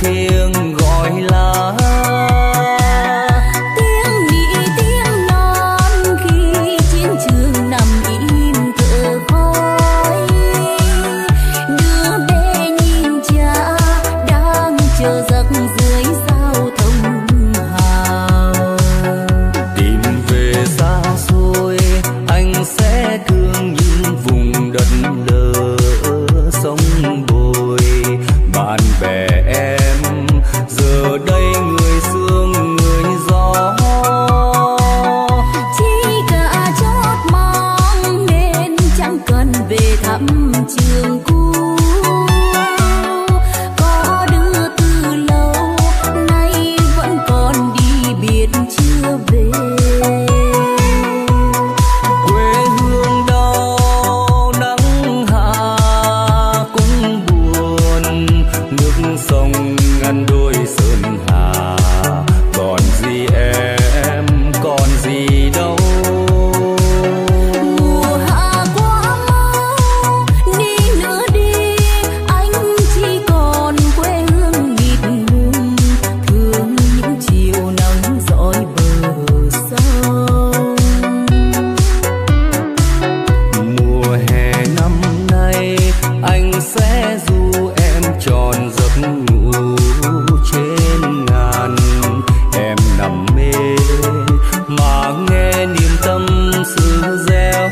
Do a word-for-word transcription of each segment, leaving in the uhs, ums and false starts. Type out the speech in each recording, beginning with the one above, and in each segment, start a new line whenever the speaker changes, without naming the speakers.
thiêng gọi là
tiếng nỉ tiếng non khi chiến trường nằm im thở khói. Đứa bé nhìn cha đang chờ giặc dưới sao thông hào.
tìm về xa xôi anh sẽ thương những vùng đất lỡ sông bồi. Bạn bè em giờ đây người sương người gió,
Chỉ cả chót mong nên chẳng cần về thăm trường cũ. Có đứa từ lâu nay vẫn còn đi biệt chưa về.
quê hương đau nắng hạ cũng buồn. Nước sông ngăn đôi sơn hà, còn gì em còn gì đâu.
Mùa hạ quá mau đi nữa đi, anh chỉ còn quê hương mịt mùng. Thương những chiều nắng dõi bờ sông.
Mùa hè năm nay anh sẽ du em tròn giấc ngủ trên ngàn. Em nằm mê mà nghe niềm tâm sự reo.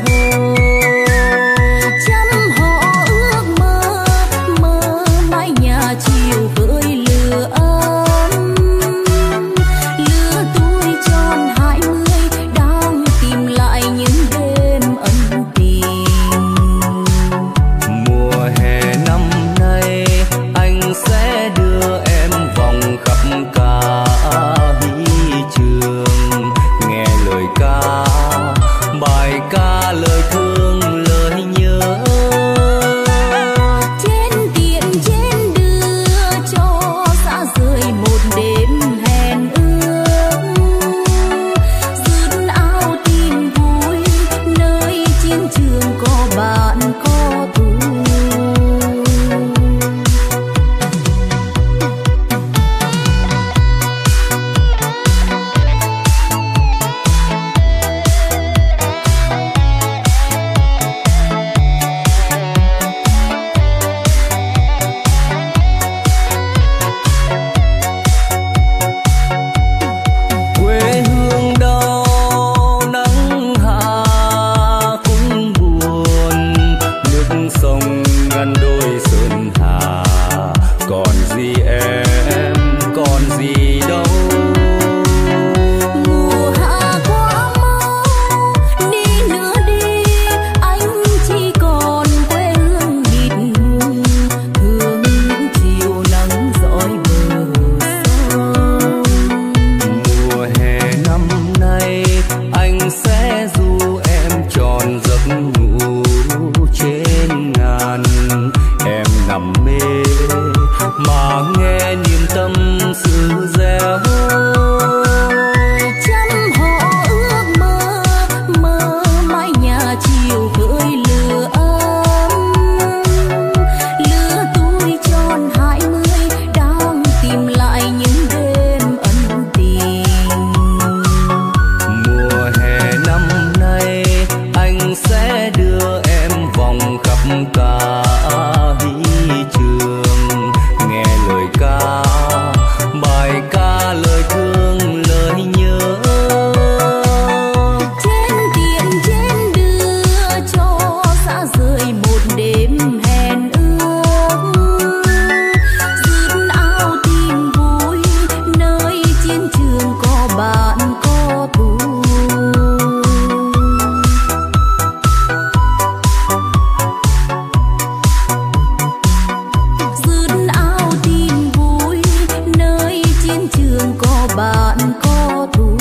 Trăm họ ước mơ mơ mái nhà chiều với lửa ấm. Lứa tuổi tròn hai mươi đang tìm lại những đêm ân tình.
Mùa hè năm nay anh sẽ đưa em vòng khắp cả huy trường. Nghe lời ca bài ca lời thương lời nhớ.
Trên tiện trên đưa cho xa rời một đêm hẹn ước. Dứt áo tin vui nơi chiến trường có bạn có thù.
Quê hương đau nắng hạ cũng buồn. Nước sông ngăn đôi sơn hà, còn gì em còn gì đâu.
Mùa hạ quá mau đi nữa đi, anh chỉ còn quê hương mịt mùng. Thương những chiều nắng dõi bờ sông.
Mùa hè năm nay anh sẽ du em tròn giấc ngủ trên ngàn. Em nằm mê mà nghe niềm tâm sự reo.
Trăm họ ước mơ mơ mái nhà chiều với lửa ấm. Lứa tuổi tròn hai mươi đang tìm lại những đêm ân tình.
Mùa hè năm nay anh sẽ đưa em vòng khắp cả huy trường. Nghe lời ca bài ca lời thương lời nhớ.
Trên tiện trên đưa cho xa rời một đêm hẹn ước. Dứt áo tin vui nơi chiến trường có bạn có thù. Dứt áo tin vui nơi chiến trường có bạn có thù.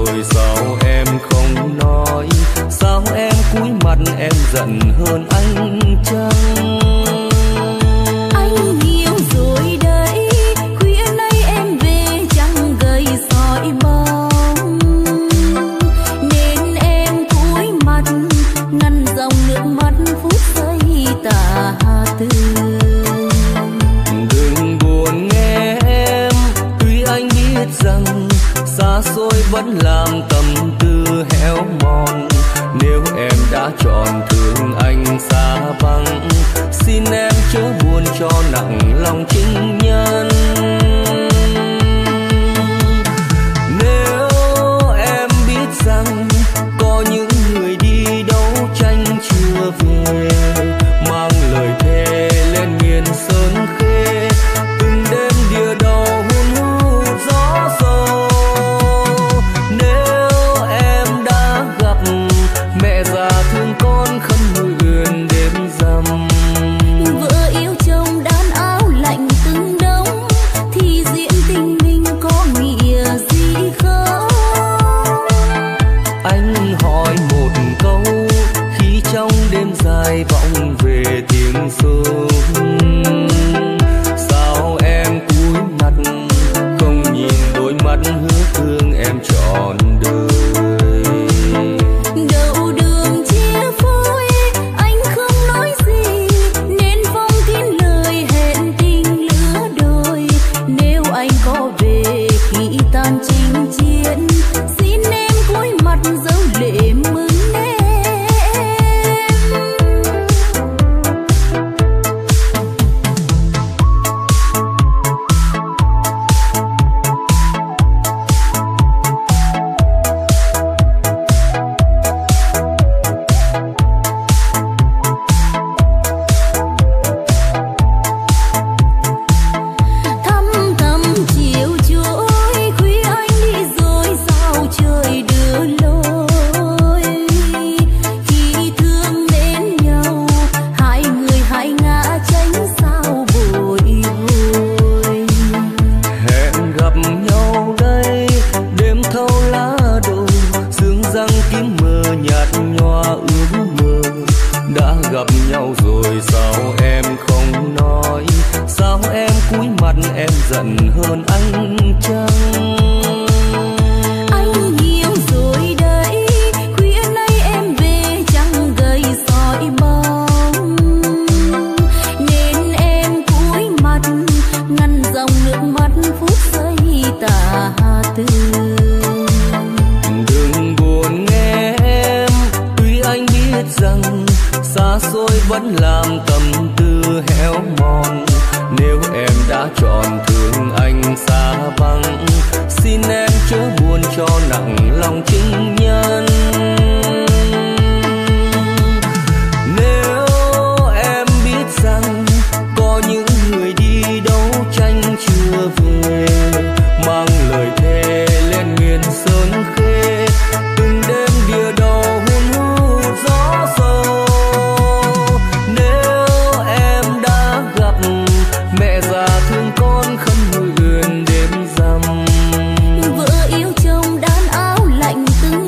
rồi sao em không nói, sao em cúi mặt em giận hơn anh chăng?
Anh hiểu rồi đấy, khuya nay em về chẳng gầy soi bóng, nên em cúi mặt ngăn dòng nước mắt phút giây tà tư.
Đừng buồn nghe em, tuy anh biết rằng xa xôi vẫn làm tâm tư héo mòn. Nếu em đã chọn thương anh xa vắng, xin em chớ buồn cho nặng lòng chính nhân. Nếu em biết rằng có những người đi đấu tranh chưa về, mang lời thề lên miền sơn khê, từng đêm đìa đầu hun hút gió sâu. Nếu em đã gặp mẹ già thương con khấn nguyện đêm rằm,
Vợ yêu chồng đan áo lạnh từng đông, thì diễn tình mình có nghĩa gì không?
anh hỏi một câu khi trong đêm dài vọng về tiếng sông, sao em cúi mặt không nhìn đôi mắt hứa thương em trọn đời?
Đầu đường chia phôi anh không nói gì, nên phong kín lời hẹn tình lứa đôi. Nếu anh có về khi tan chinh chiến, xin em cúi mặt dấu lệ mừng em. Thăm thầm chiều chuối khuya anh đi rồi sao trời đưa lối. Khi thương mến nhau hai người hai ngã tránh sao bồi hồi.
Hẹn gặp nhau đây đêm thâu lá đồi, sương răng kín mờ nhạt nhòa ước mơ. Đã gặp nhau rồi sao em không nói, sao em cúi mặt em giận hơn anh chăng?
Anh hiểu rồi đấy, khuya nay em về chẳng gầy soi bóng, nên em cúi mặt ngăn dòng nước mắt phút giây tà tư.
Đừng buồn nghe em, tuy anh biết rằng xa xôi vẫn làm tâm tư héo mòn. Nếu em đã chọn thương anh xa vắng, xin em chớ buồn cho nặng lòng chính nhân. Nếu em biết rằng có những người đi đấu tranh chưa về, mang lời thề lên miền sơn khê, từng đêm đìa đầu hun hút gió sâu. Nếu em đã gặp mẹ già thương con khấn nguyện đêm rằm,
Vợ yêu chồng đan áo lạnh từng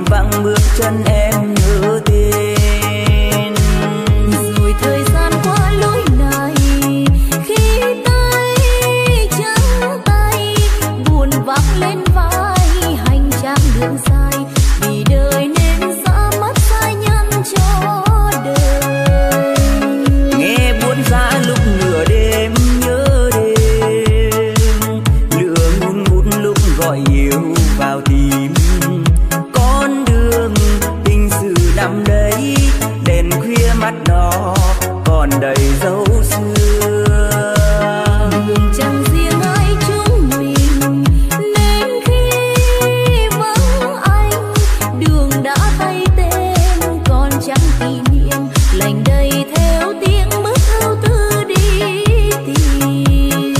vắng bước chân em nhớ tên.
Rồi thời gian qua lối này, khi tay trắng tay buồn vác lên vai hành trang đường dài, vì đời nên xa mất sai nhân cho đời.
Nghe buồn giá lúc nửa đêm nhớ đêm, lửa ngùn ngút lúc gọi yêu vào tim. Con đường tình sự nằm đấy, đèn khuya mắt đỏ còn đầy dấu xưa.
Đường chẳng riêng ai chúng mình, nên khi vắng anh, đường đã thay tên còn chẳng kỷ niệm, lành đầy theo tiếng bước ưu tư đi tìm.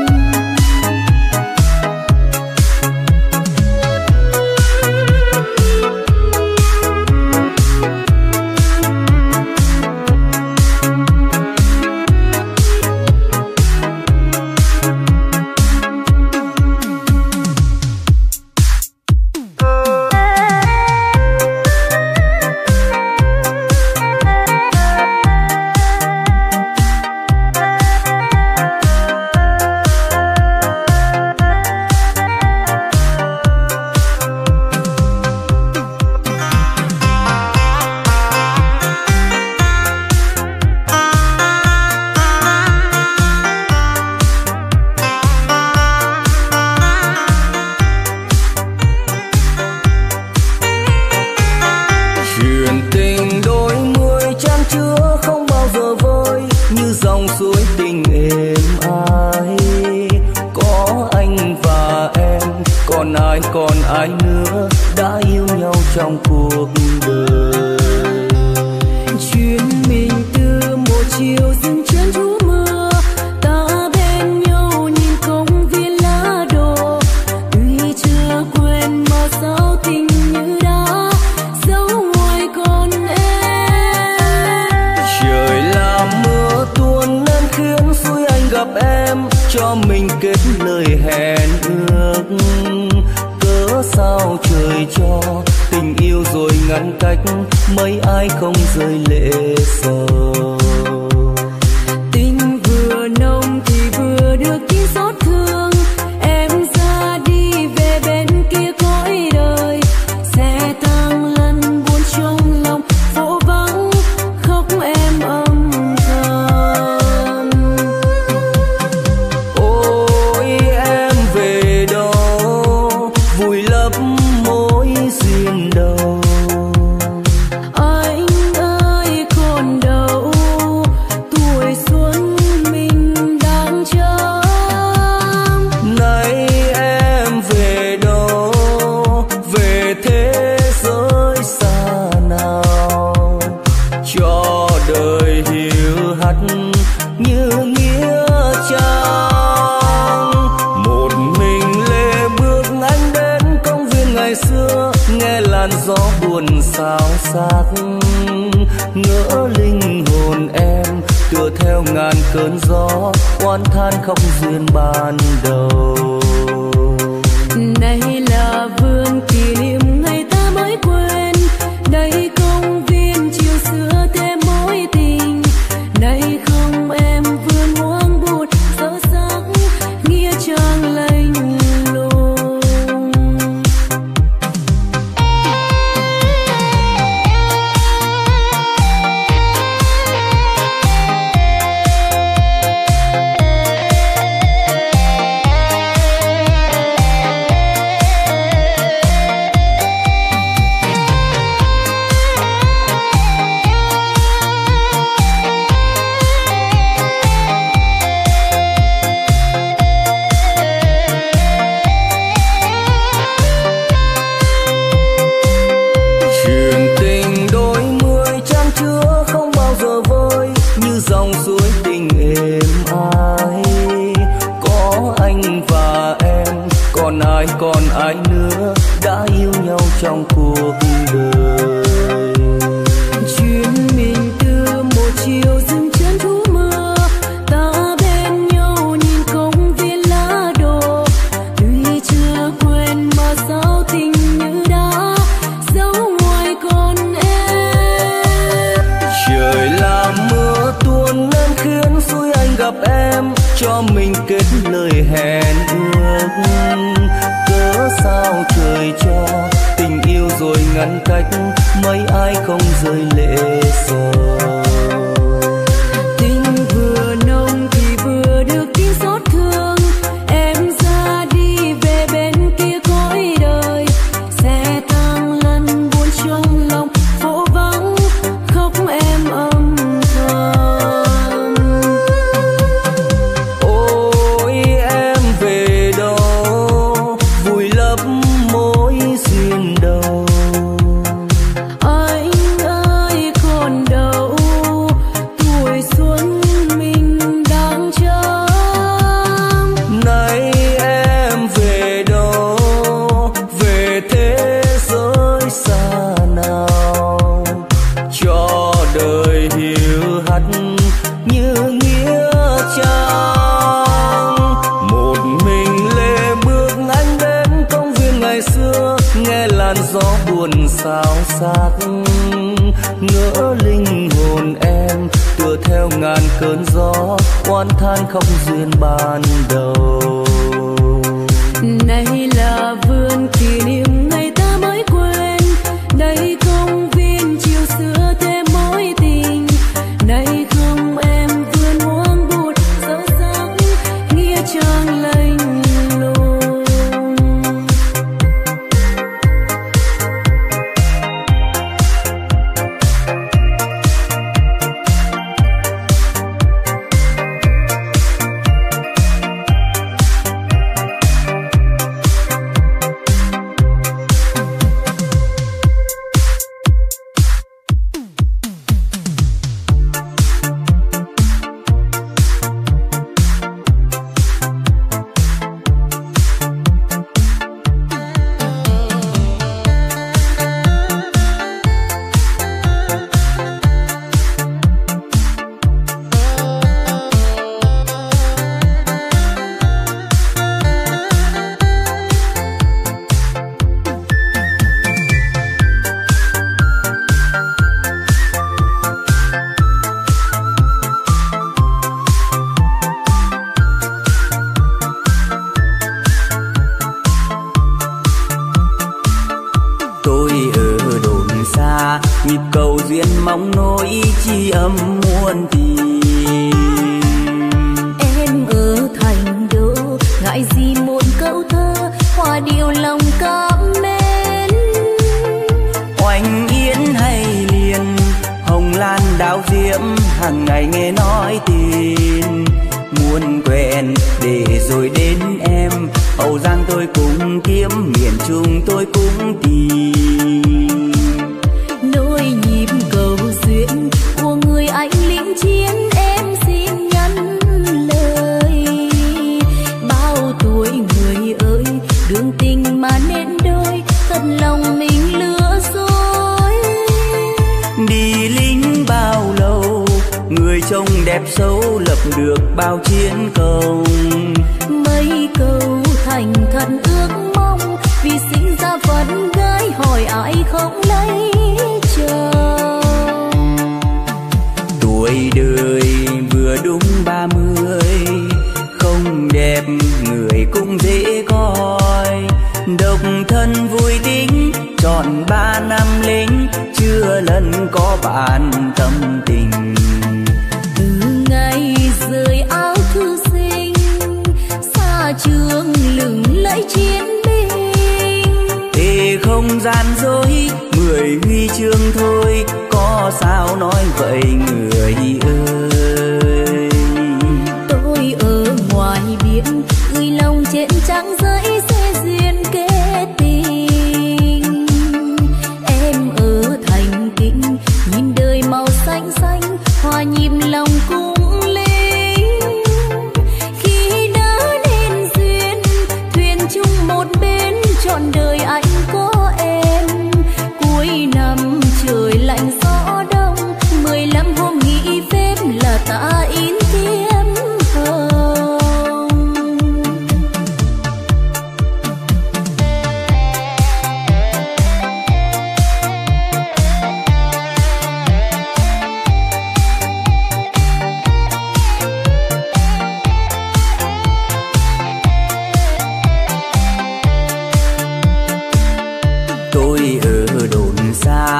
Chuyện tình đôi mươi chan chứa không bao giờ vơi, như dòng suối tình êm ái. Có anh và em, còn ai còn ai nữa đã yêu nhau trong cuộc đời.
Chuyện mình từ một chiều dừng chân trú mưa, ta bên nhau nhìn công viên lá đổ. Tuy chưa quên mà sao tình như đã dấu ngoài con em.
Trời làm mưa tuôn nên khiến suối anh gặp em, cho mình kết lời hẹn ước. Cớ sao trời cho tình yêu rồi ngăn cách, mấy ai không rơi lệ sầu.
Tình vừa nồng thì vừa được tin xót thương, em ra đi về bên kia cõi đời, sẽ tăng lần buồn trong lòng phố vắng khóc em âm thầm.
Ôi em về đâu, vùi lấp mối duyên đầu.
Anh ơi còn đâu, tuổi xuân mình đang chờ.
Nay em về đâu, về thế giới xa nào, cho đời hiu hắt như nghĩa trang. Một mình lê bước anh đến công viên ngày xưa, nghe làn gió buồn xao xạc, ngỡ linh hồn em tựa theo ngàn cơn gió, oán than khóc duyên ban đầu.
Này là vườn kỷ niệm ngày ta mới quên, đây công viên chiều xưa thêm mối tình. Này không em vườn hoang bụt dở dang, nghĩa trang lạnh lùng.
Chuyện tình đôi mươi chan chứa không bao giờ vơi, như dòng suối tình êm ái. Có anh và em, còn ai còn ai nữa đã yêu nhau trong cuộc đời.
Chuyện mình từ một chiều dừng chân trú mưa, ta bên nhau nhìn công viên lá đổ. Tuy chưa quên mà sao tình như đã dấu
gặp em cho mình kết lời hẹn ước. Cớ sao trời cho tình yêu rồi ngăn cách, mấy ai không rơi lệ rồi.
Tình vừa nồng thì vừa được tin xót thương, em ra đi về bên kia cõi đời, sẽ tăng lần buồn trong lòng phố vắng khóc em âm thầm.
Ôi em về đâu vùi lấp mối duyên đầu.
Anh ơi còn đâu tuổi xuân mình đang chờ.
Nay em về đâu, về thế giới xa nào, cho đời hiu hắt như nghĩa trang. Một mình lê bước anh đến công viên ngày xưa, nghe làn gió buồn xao xạc, ngỡ linh hồn em tựa theo ngàn cơn gió, oán than không duyên ban đầu.
Này là vườn kỷ niệm ngày ta mới quên, đây công viên chiều xưa thêm mối tình. Này không em vườn hoang bụt dấu sắc, nghĩa trang lạnh lùng.
nhịp cầu duyên mong nỗi chi âm muôn tình.
Em ở thành đô ngại gì một câu thơ hòa điều lòng cảm mến.
Oanh yến hay liền hồng lan đào diễm hàng ngày nghe nói tin muốn quen để rồi đến em. Hậu Giang tôi cũng kiếm miền Trung tôi cũng tìm.
Nỗi nhịp cầu duyên của người anh lính chiến em xin nhắn lời. Bao tuổi người ơi đường tình mà nên đôi thật lòng mình lừa dối.
Đi lính bao lâu người trông đẹp xấu lập được bao chiến công.
Mấy câu thành thật ước mong vì sinh ra phận gái hỏi ai không lấy chồng.
Tuổi đời vừa đúng ba mươi không đẹp người cũng dễ coi. Độc thân vui tính tròn ba năm lính chưa lần có bạn tâm tình.
Từ ngày rời áo thư sinh xa trường lừng lẫy chiến binh.
Thì không gian dối mười huy chương thôi có sao nói vậy người ơi.
Tôi ở ngoài biển gửi lòng trên trang giấy sẽ duyên kết tình. Em ở thành kinh nhìn đời màu xanh xanh hòa nhịp lòng cung linh. Khi đã nên duyên thuyền chung một bên trọn đời anh có em. Cuối năm trời lạnh gió đông mười lăm hôm nghỉ phép là ta in thiêm hồng.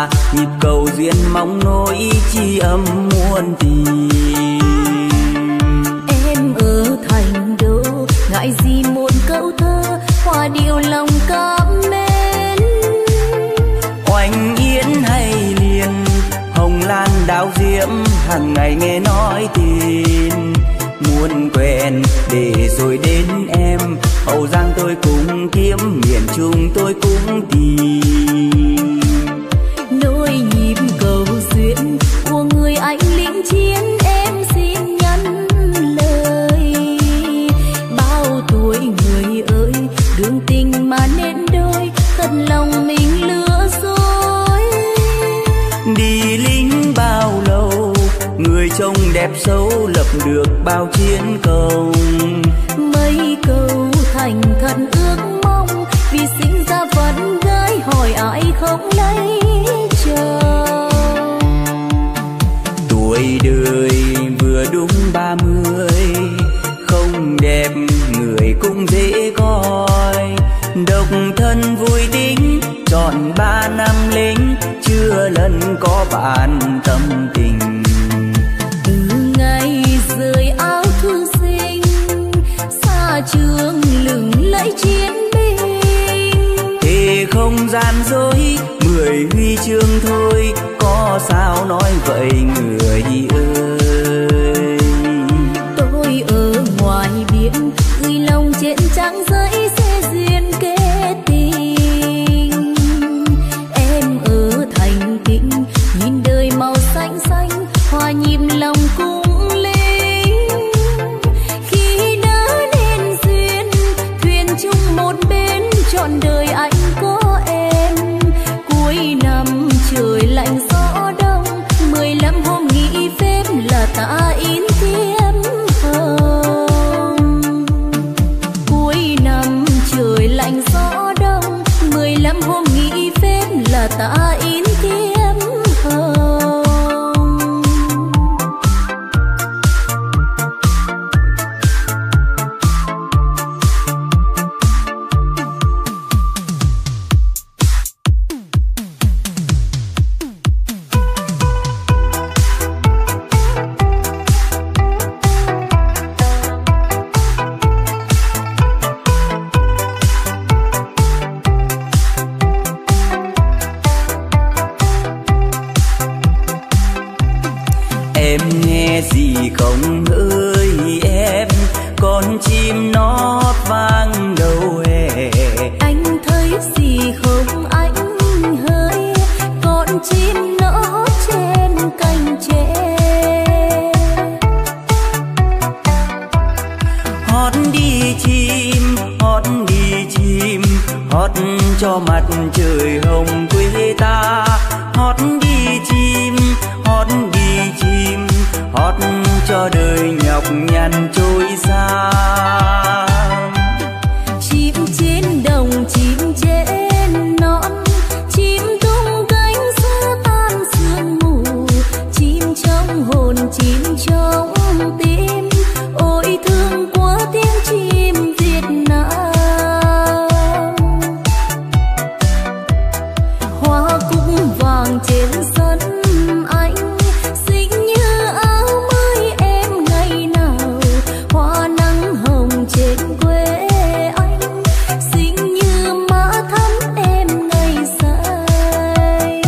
xa, nhịp cầu duyên mong nỗi chi âm muôn tình.
Em ở thành đô ngại gì một câu thơ, hoa điệu lòng cảm mến.
Oanh yến hay liền, hồng lan đào diễm, hàng ngày nghe nói tin. Muốn quen để rồi đến em, Hậu Giang tôi cũng kiếm, miền Trung tôi cũng tìm.
Nỗi nhịp cầu duyên của người anh lính chiến, em xin nhắn lời. Bao tuổi người ơi, đường tình mà nên đôi, thật lòng mình lừa dối.
Đi lính bao lâu, người trông đẹp xấu, lập được bao chiến công.
Mấy câu thành thật ước mong, vì sinh ra vẫn gái hỏi ai không lấy chồng.
Tuổi đời vừa đúng ba mươi, không đẹp người cũng dễ coi. Độc thân vui tính, trọn ba năm lính, chưa lần có bạn tâm tình.
Từ ngày rời áo thư sinh, xa trường lừng lẫy chiến binh.
Thì không gian dối, mười huy chương thôi, có sao nói vậy người ơi.
Tôi ở ngoài biển, gửi lòng trên trang giấy sẽ duyên kết tình. Em ở thành kinh, nhìn đời màu xanh xanh, hòa nhịp lòng cung linh. Khi đã nên duyên, thuyền chung một bên, trọn đời anh có em. Cuối năm trời lạnh gió đông, mười lăm hôm nghỉ phép là ta in thiếp hồng. Cuối năm trời lạnh gió đông, mười lăm hôm nghỉ phép là ta in thiếp hồng.
Em nghe gì không ơi em, con chim nót vang đầu hè.
Anh thấy gì không anh hỡi, con chim nó trên cành tre.
Hót đi chim, hót đi chim, hót cho mặt trời hồng quê ta. Hót đi chim, hót đi chim, hót cho đời nhọc nhằn trôi xa.
Chim trên đồng, chim trên non, chim tung cánh giữa tan sương mù. Chim trong hồn, chim trong tim, ôi thương quá tiếng chim Việt Nam. Hoa cúc vàng trên sân anh, xinh như áo mới em ngày nào. Hoa nắng hồng trên quê anh, xinh như má thắm em ngày xanh.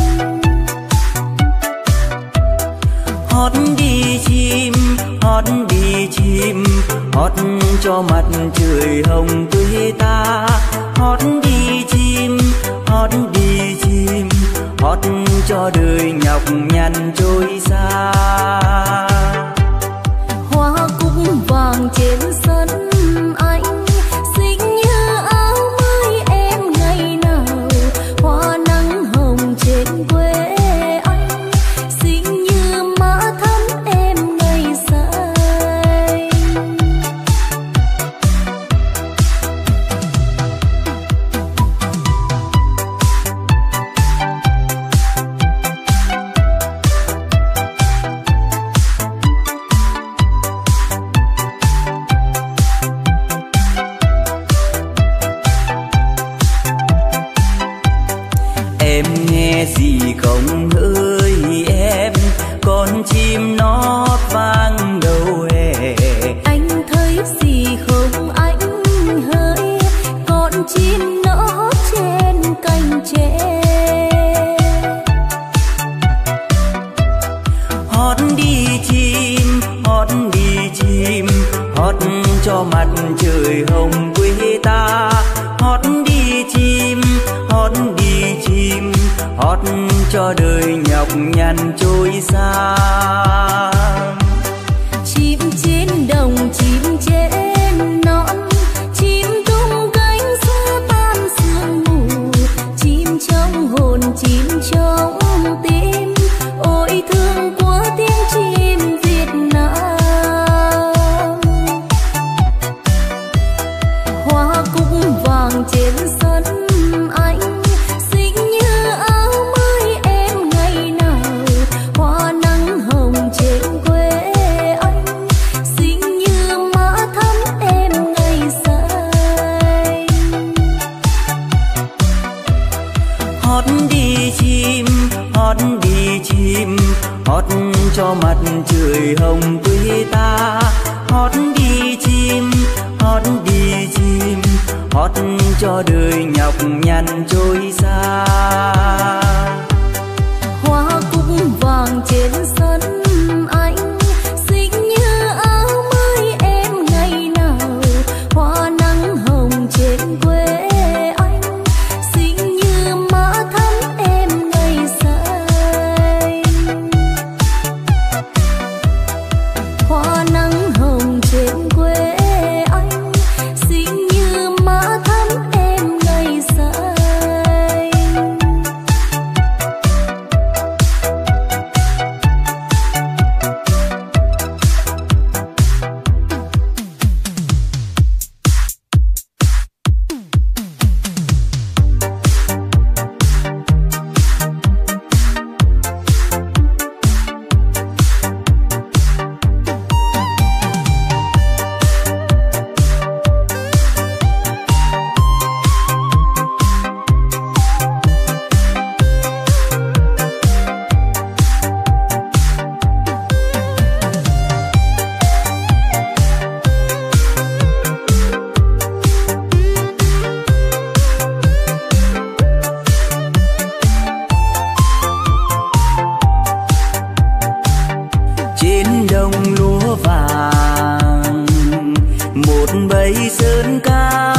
Hót đi chim, hót đi chim, hót cho mặt trời hồng quê ta. Hót đi chim, hót đi chim, hót cho đời nhọc nhằn trôi xa.
Hoa cúc vàng trên sân anh, xinh như áo mới em ngày nào. Hoa nắng hồng trên quê anh, xinh như má thắm em ngày xanh.
cho mặt trời hồng quê ta. Hót đi chim, hót đi chim, hót cho đời nhọc nhằn trôi xa.
Chim trên đồng, chim trên non, chim tung cánh giữa tan sương mù, chim trong hồn, chim trong tim. Ôi thương quá tiếng chim Việt Nam. Hoa cúc vàng trên sân anh, xinh như áo mới em ngày nào. Hoa nắng hồng trên quê anh, xinh như má thắm em ngày say.
Hót đi chim, hót đi chim, hót cho mặt trời hồng quê ta. Hót đi chim, hót đi chim, hót cho đời nhọc nhằn trôi xa.
Hoa cúc vàng trên sân anh, xinh như áo mới em ngày nào. Hoa nắng hồng trên quê anh, xinh như má thắm em ngày say. Hoa nắng hồng trên quê anh, xinh như má thắm em ngày say.
Trên đồng lúa vàng một bầy sơn ca.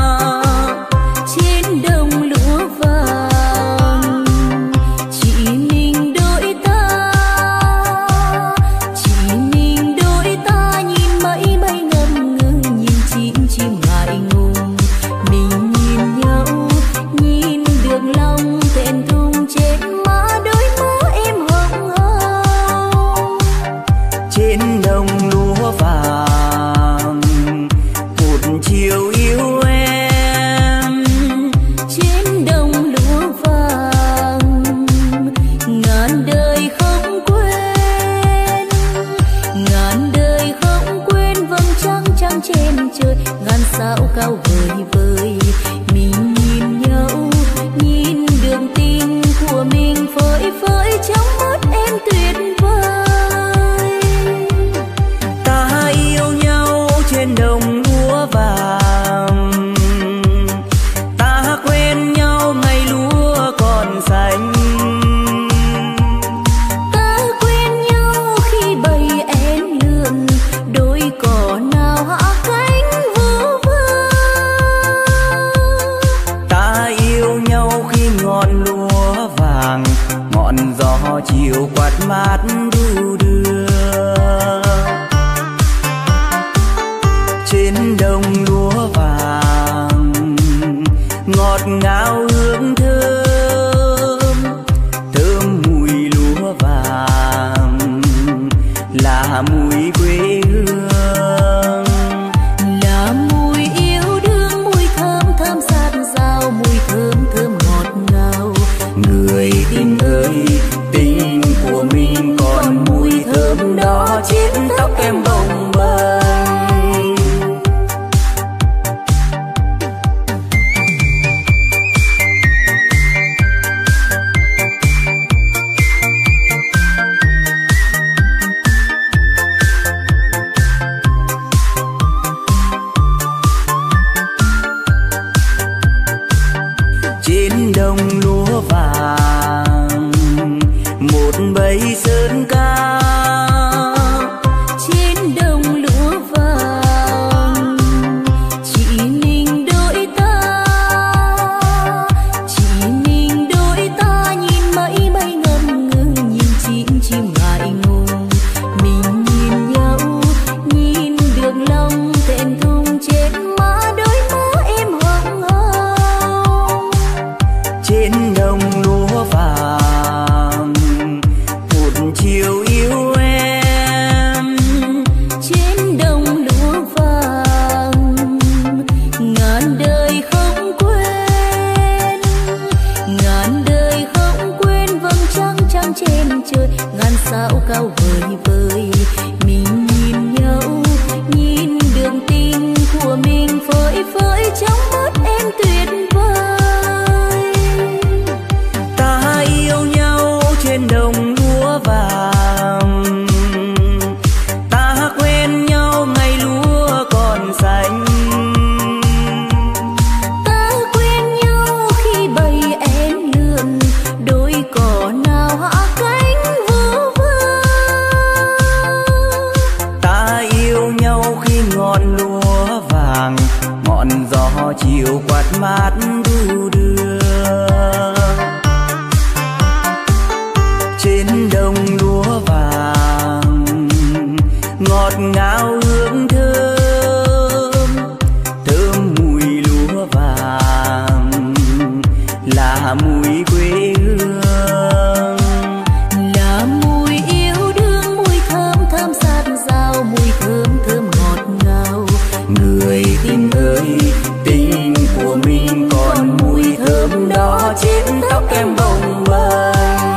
Trên đồng lúa vàng chỉ mình đôi ta, chỉ mình đôi ta nhìn mây bay ngâm ngừng, nhìn chim chim ngại ngùng. Mình nhìn nhau, nhìn đường lòng thẹn thùng trên má, đôi má em hồng hồng.
Trên đồng lúa vàng một chiều yêu em.
Trên đồng lúa vàng ngàn đời không quên, ngàn đời không quên vầng trăng trăng trên trời, ngàn sao cao vời vời. Mình nhìn nhau, nhìn đường tình của mình phơi phới trong mắt em tuyệt vời.
Ta yêu nhau trên đồng lúa vàng, ta quen nhau ngày lúa còn xanh.
Ta quen nhau khi bầy én lượn, đôi cỏ nào hạ cánh vu vơ.
Ta yêu nhau khi ngọn lúa vàng, ngọn gió chiều quạt mát đu đưa. Trên đồng lúa vàng ngọt ngào hương thơm, thơm mùi lúa vàng là mùi quê hương.
Là mùi yêu đương, mùi thơm thơm sát dao, mùi thơm thơm ngọt ngào.
Người tình ơi, tình của mình còn mùi thơm đó trên tóc em bồng bềnh. Trên đồng lúa vàng một bầy sơn ca.
Trên đồng lúa vàng trăng trên trời, ngàn sao cao vời vời. Mình nhìn nhau, nhìn đường tình của mình phơi phới trong mắt em tuyệt vời.
Ta yêu nhau trên đồng lúa vàng, ta quen nhau ngày lúa còn xanh.
Ta quen nhau khi bầy én lượn, đôi cỏ nào hạ cánh vu vơ.
Ta yêu nhau khi ngọn lúa vàng, ngọn gió chiều quạt mát đu đưa. Trên đồng lúa vàng ngọt ngào hương thơm, thơm mùi lúa vàng là mùi quê hương,
là mùi yêu đương, mùi thơm thơm sát dao, mùi thơm thơm ngọt ngào.
người tìm ơi tình của mình còn mùi thơm đó trên tóc em bồng bềnh.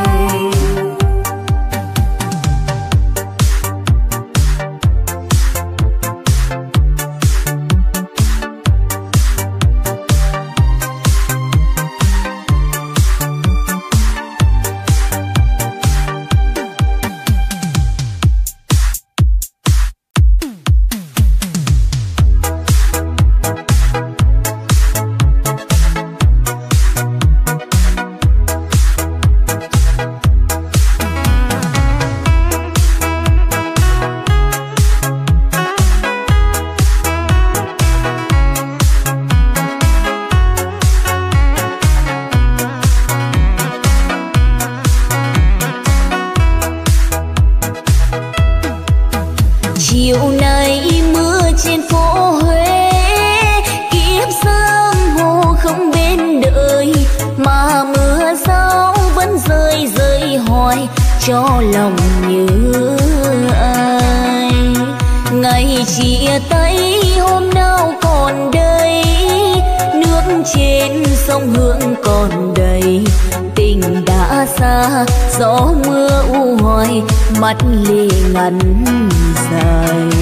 Chiều nay mưa trên phố Huế, kiếp giang hồ không bên đời, mà mưa sao vẫn rơi rơi hoài cho lòng nhớ ai. Ngày chia tay hôm nào còn đây, nước trên sông Hương còn đầy. Tình đã xa gió mưa u hoài, mắt lệ ngắn dài.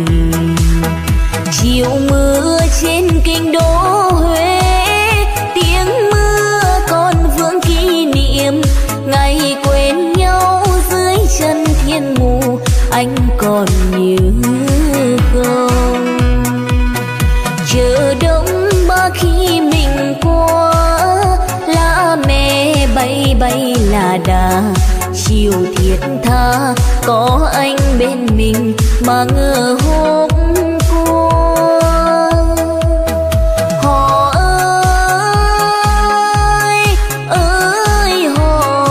Chiều mưa trên kinh đô Huế, tiếng mưa còn vương kỷ niệm. Ngày quen nhau dưới chân thiên mù, anh còn nhớ không? Chờ đông ba khi mình qua, lá me bay bay là đà. Chiều thiết tha có anh bên mình mà ngờ hôm qua. Họ ơi ơi họ,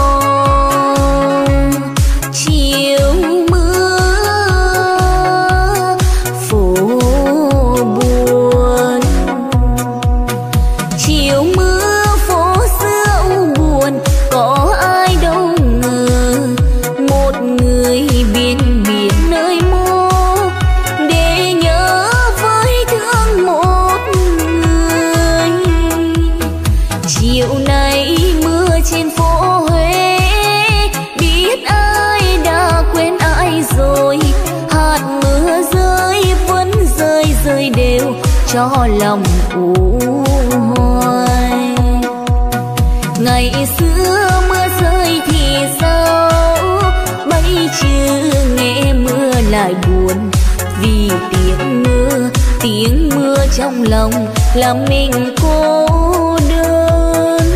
chiều mưa phố buồn. Chiều mưa phố xưa u buồn, có ai đâu ngờ một người biến biệt nơi mô, để nhớ với thương một người. Chiều nay mưa trên phố Huế, biết ai đã quên ai rồi. Hạt mưa rơi vẫn rơi rơi đều cho lòng u hoài. Ngày xưa mưa rơi thì sao, bây chưa nghe mưa lại buồn. Vì tiếng mưa, tiếng mưa trong lòng làm mình cô đơn.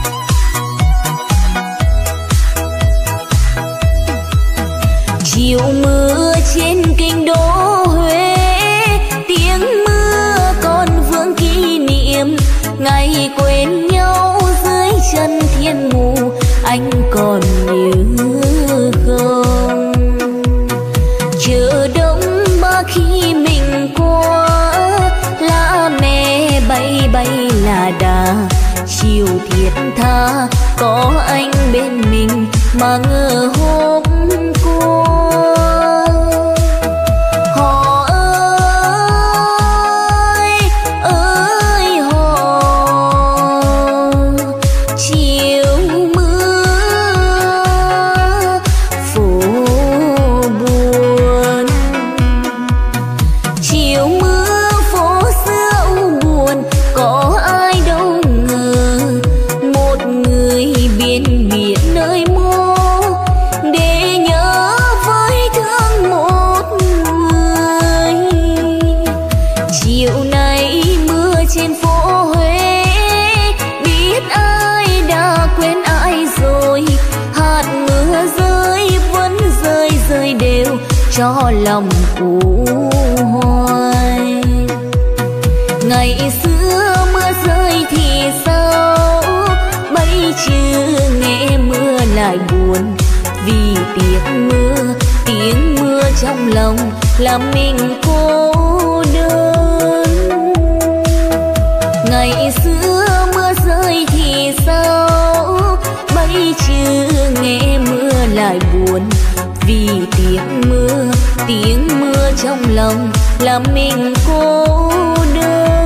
Chiều bay là đà, chiều thiết tha có anh bên mình mà ngờ hôm qua. Họ ơi ơi họ, chiều mưa phố buồn, chiều mưa phố xưa u buồn, có ai đâu ngờ một người biển biệt nơi mô để nhớ với thương một người. Chiều nay mưa trên phố Huế, biết ai đã quên ai rồi, hạt mưa rơi vẫn rơi rơi đều cho lòng u hoài. Ngày xưa mưa rơi thì sao, bây chưa nghe mưa lại buồn, vì tiếng mưa tiếng mưa trong lòng làm mình cô đơn. Ngày xưa mưa rơi thì sao, bây chưa nghe mưa lại buồn, vì tiếng mưa tiếng mưa trong lòng làm mình cô đơn.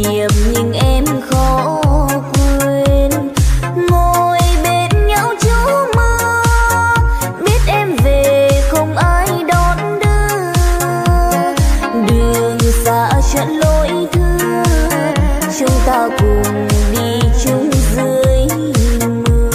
niệm nhưng em khó quên. Ngồi bên nhau trú mơ, biết em về không ai đón đưa. Đường xa trận lối thưa, chúng ta cùng đi chung dưới mưa.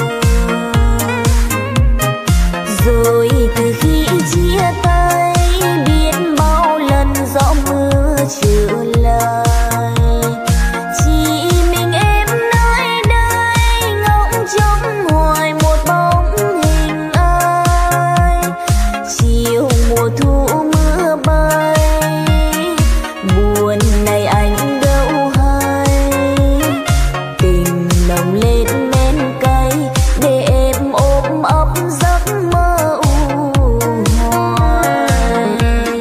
Rồi từ khi chia tay, biết bao lần gió mưa trở lại. Chỉ mình em nơi đây, ngóng trông hoài một bóng hình ai. Chiều mùa thu mưa bay, buồn này anh đâu hay. Tình nồng lên men cay, để em ôm ấp giấc mơ u hoài.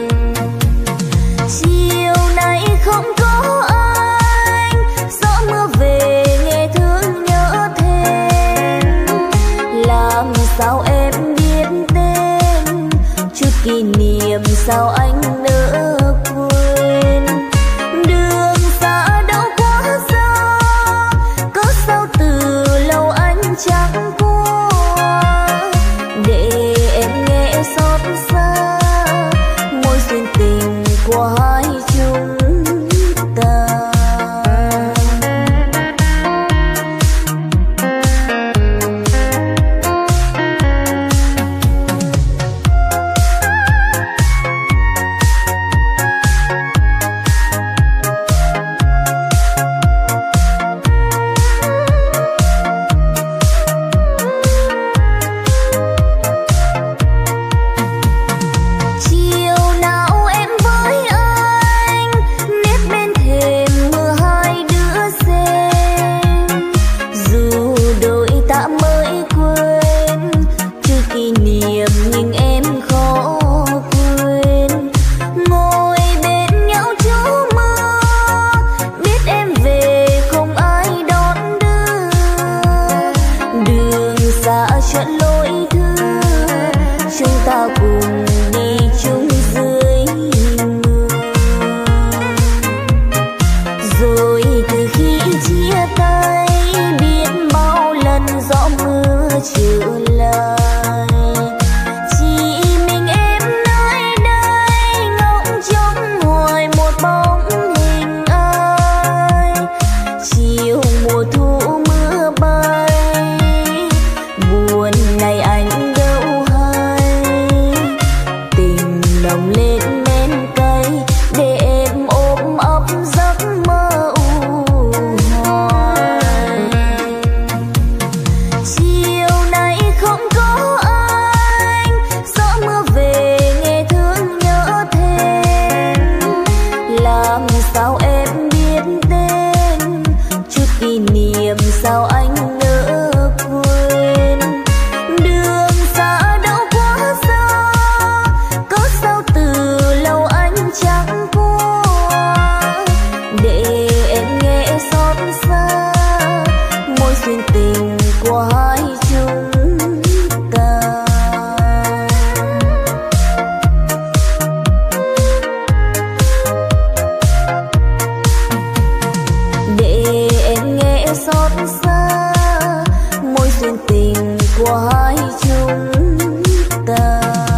Chiều nay không có anh, gió mưa về nghe thương nhớ thêm. Làm sao em biết tên, chút kỷ niệm sao anh nỡ quên. Đường xa đâu quá xa, cớ sao từ lâu anh chẳng qua. Để em nghe xót xa, môi duyên tình của hai chúng ta. Chiều nào em với anh, nếp bên thềm mưa hai đứa xem. Dù đôi ta mới quên, chưa kỷ niệm nhưng em khó quên. Ngồi bên nhau trú mơ, biết em về không ai đón đưa. Đường xa trận lối thưa, chúng ta cùng đi chung dưới mưa. Rồi từ khi chia tay, biết bao lần gió mưa trở lại. Chỉ mình em nơi đây, ngóng trông hoài một bóng hình ai. Chiều mùa thu mưa bay, buồn này anh đâu hay. Tình nồng lên men cay, để em ôm ấp giấc mơ u hoài. Chiều nay không có anh, gió mưa về nghe thương nhớ thêm. Làm sao em biết tên, chút kỷ niệm sao anh nỡ quên. Đường xa đâu quá xa, cớ sao từ lâu anh chẳng qua. Để em nghe xót xa, môi duyên tình của hai chúng ta. Để em nghe xót xa, môi duyên tình của hai chúng ta.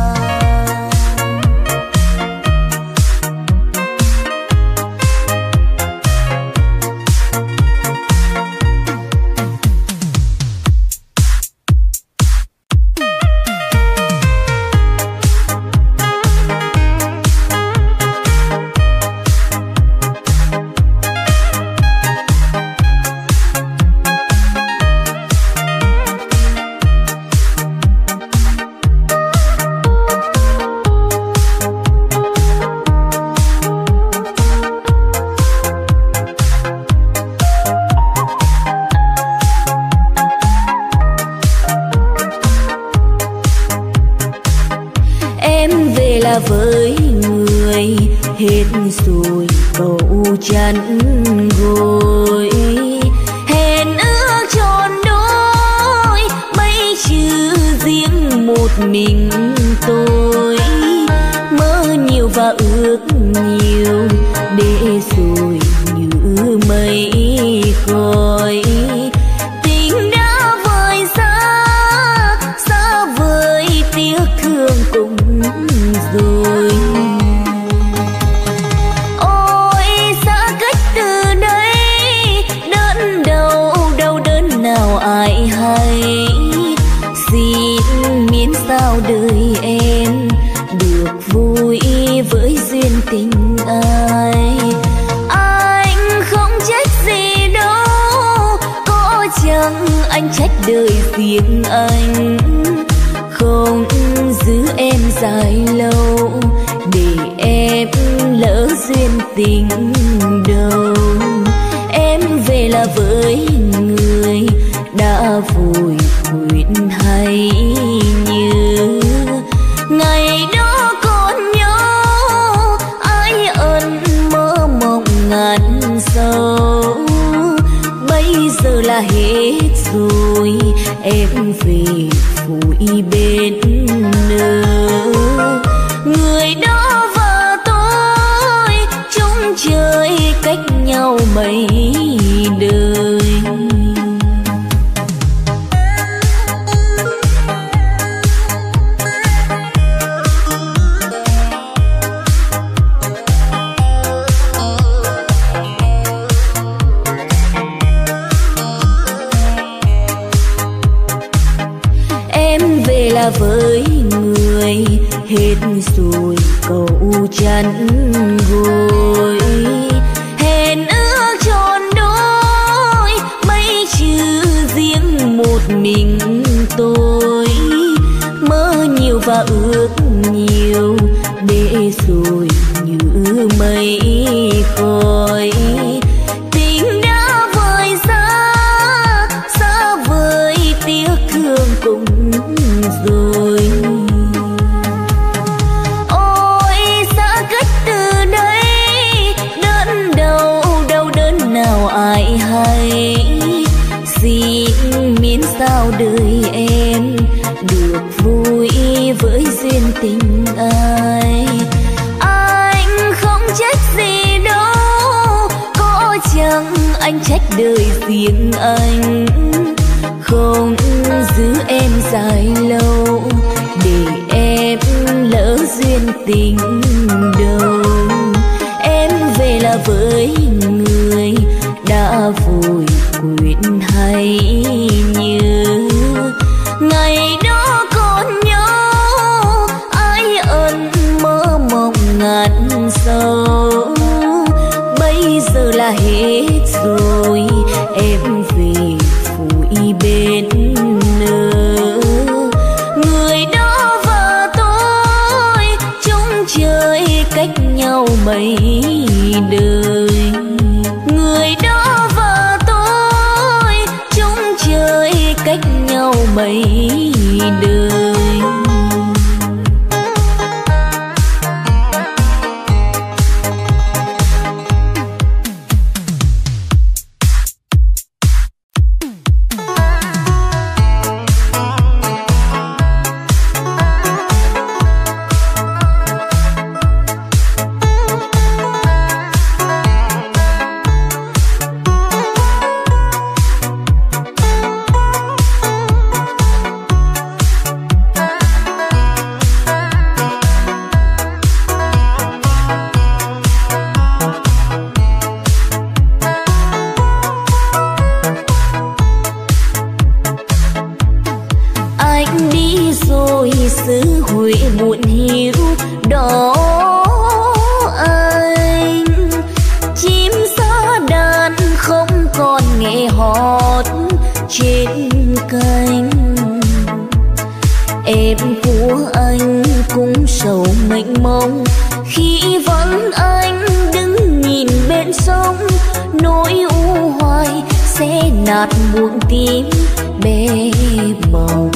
Với người hết rồi bầu chăn gối, hẹn ước tròn đôi mấy chữ riêng một mình tôi. Mơ nhiều và ước nhiều để rồi như mây anh trách đời riêng anh không giữ em dài lâu, để em lỡ duyên tình đầu. Em về là với người đã vội quên hay nhớ, ngày đó còn nhớ ai ân mơ mộng ngàn sâu. Bây giờ là hết rồi, em về vui bên nơ. Người đó và tôi chung trời cách nhau mấy đời. Với người hết rồi câu chăn gối, hẹn ước tròn đôi mấy chữ riêng một mình tôi. Mơ nhiều và ước nhiều để rồi như mây khói. Tình đã vơi xa, xa vời tiếc thương cùng rồi. Ôi xa cách từ đây, đớn đầu đau đớn nào ai hay. Xin miễn sao đời em được vui với duyên tình ai. Anh không trách gì đâu, có chăng anh trách đời riêng anh không giữ em dài lâu, để em lỡ duyên tình đầu. Em về là với người đã vội quên hay nhớ, ngày đó còn nhớ ai ân mơ mộng ngàn sâu. Bây giờ là hết rồi, em về vui bên nơ. Người đó và tôi chung trời cách nhau mấy đời. Người đó và tôi chung trời cách nhau mấy đời. xứ Huế buồn hiu đó anh, chim sa đàn không còn nghe hót trên cánh. Em của anh cũng sầu mênh mông khi vẫn anh đứng nhìn bên sông, nỗi u hoài sẽ nát buồn tim bé bồng.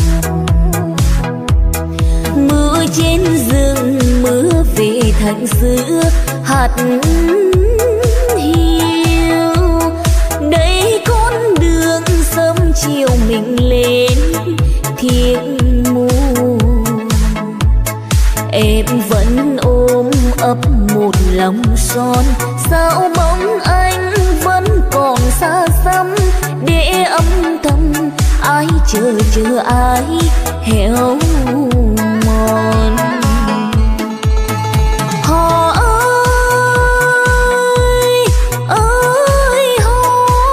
Mưa trên rừng mưa về thành xưa hạt hiu, đây con đường sớm chiều mình lên thiên mù. Em vẫn ôm ấp một lòng son, sao bóng anh vẫn còn xa xăm, để âm thầm ai chờ chờ ai héo mòn. Họ ơi ơi họ,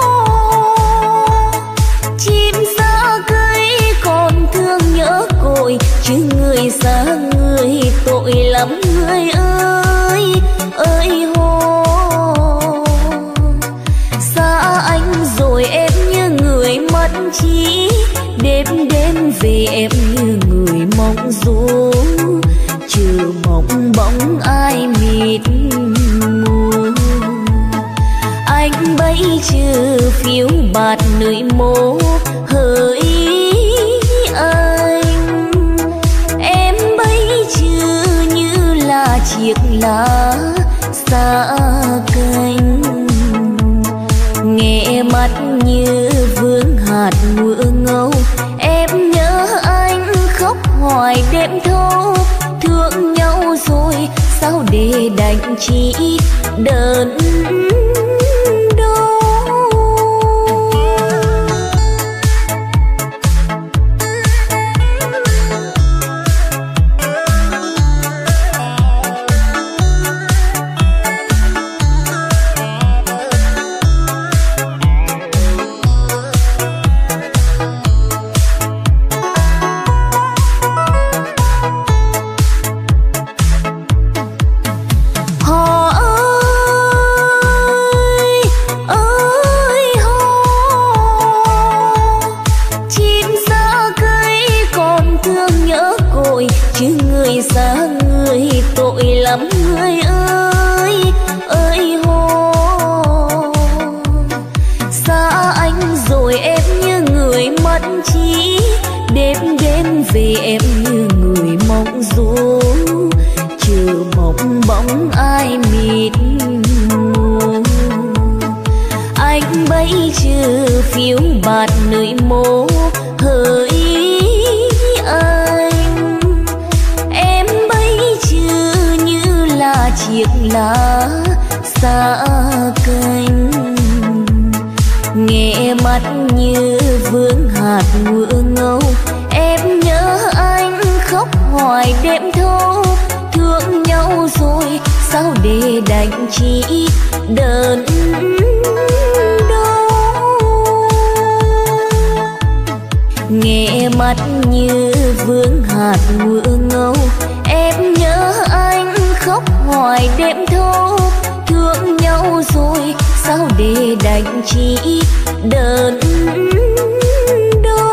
chim xa cây còn thương nhớ cội, chứ người xa người tội lắm người ơi ơi hô. Xa anh rồi em như người mất trí, đêm đêm về em như người mộng du, chờ mộng bóng ai mịt mù. Anh bấy giờ phiếu bạt nơi mố hỡi anh, em bấy giờ như là chiếc lá xa cánh, nghe mắt như vương hạt mưa ngâu. Em nhớ anh khóc hoài đêm thâu, thương nhau rồi sao để đành chỉ đơn đau. Lắm người ơi ơi hồ, xa anh rồi em như người mất trí, đêm đêm về em như người mộng du, chờ mộng bóng ai mịt mù. Anh bấy giờ phiếu bạt nơi mố hỡi anh, em bấy giờ như là chiếc lá xa cánh, nghe mắt như vương hạt mưa ngâu. Em nhớ anh khóc hoài đêm thâu, thương nhau rồi sao để đành chỉ đơn đau. Nghe mắt như vương hạt mưa ngâu. Em nhớ anh khóc hoài đêm thâu, thương nhau rồi sao để đành chỉ đơn đau.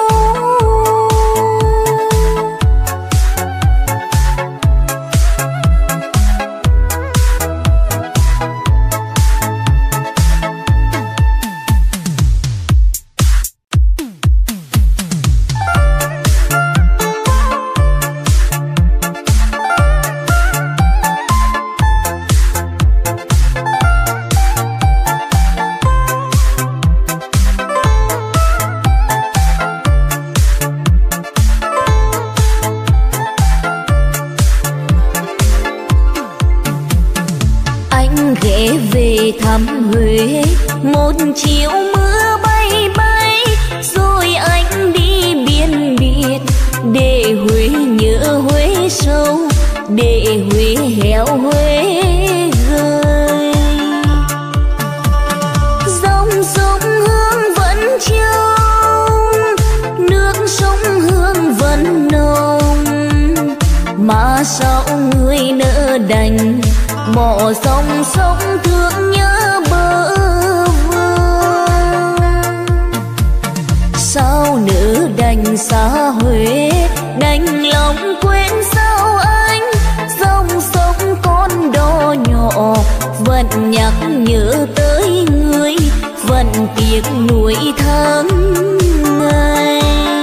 Thăm Huế một chiều mưa bay bay, rồi anh đi biên biệt để Huế nhớ Huế sâu, để Huế héo Huế gơi. Dòng sông hương vẫn trông, nước sông hương vẫn nồng, mà sao người nỡ đành bỏ dòng sông thương nhớ bờ vơ. Sao nỡ đành xa Huế, đành lòng quên sao anh, dòng sông con đò nhỏ vẫn nhắc nhớ tới người, vẫn tiếc nuối tháng ngày.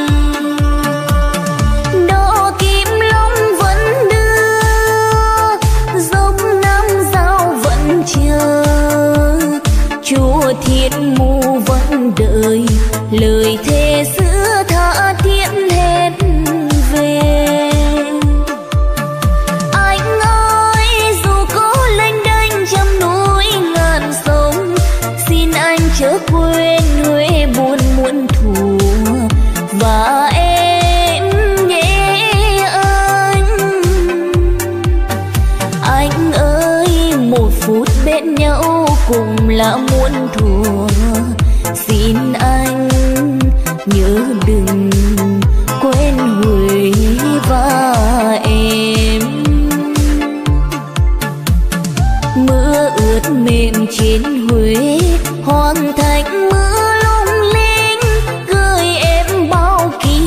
Chúa thiết mù vẫn đợi lời thề xưa tha thiết hết về. Anh ơi dù có lênh đênh trăm núi ngàn sông, xin anh chớ quên Huế buồn muôn thù và em nhé anh. Anh ơi một phút bên nhau cùng là muôn thuở, xin anh nhớ đừng quên Huế và em. Mưa ướt mềm trên Huế, hoàng thành mưa lung linh, gửi em bao kỷ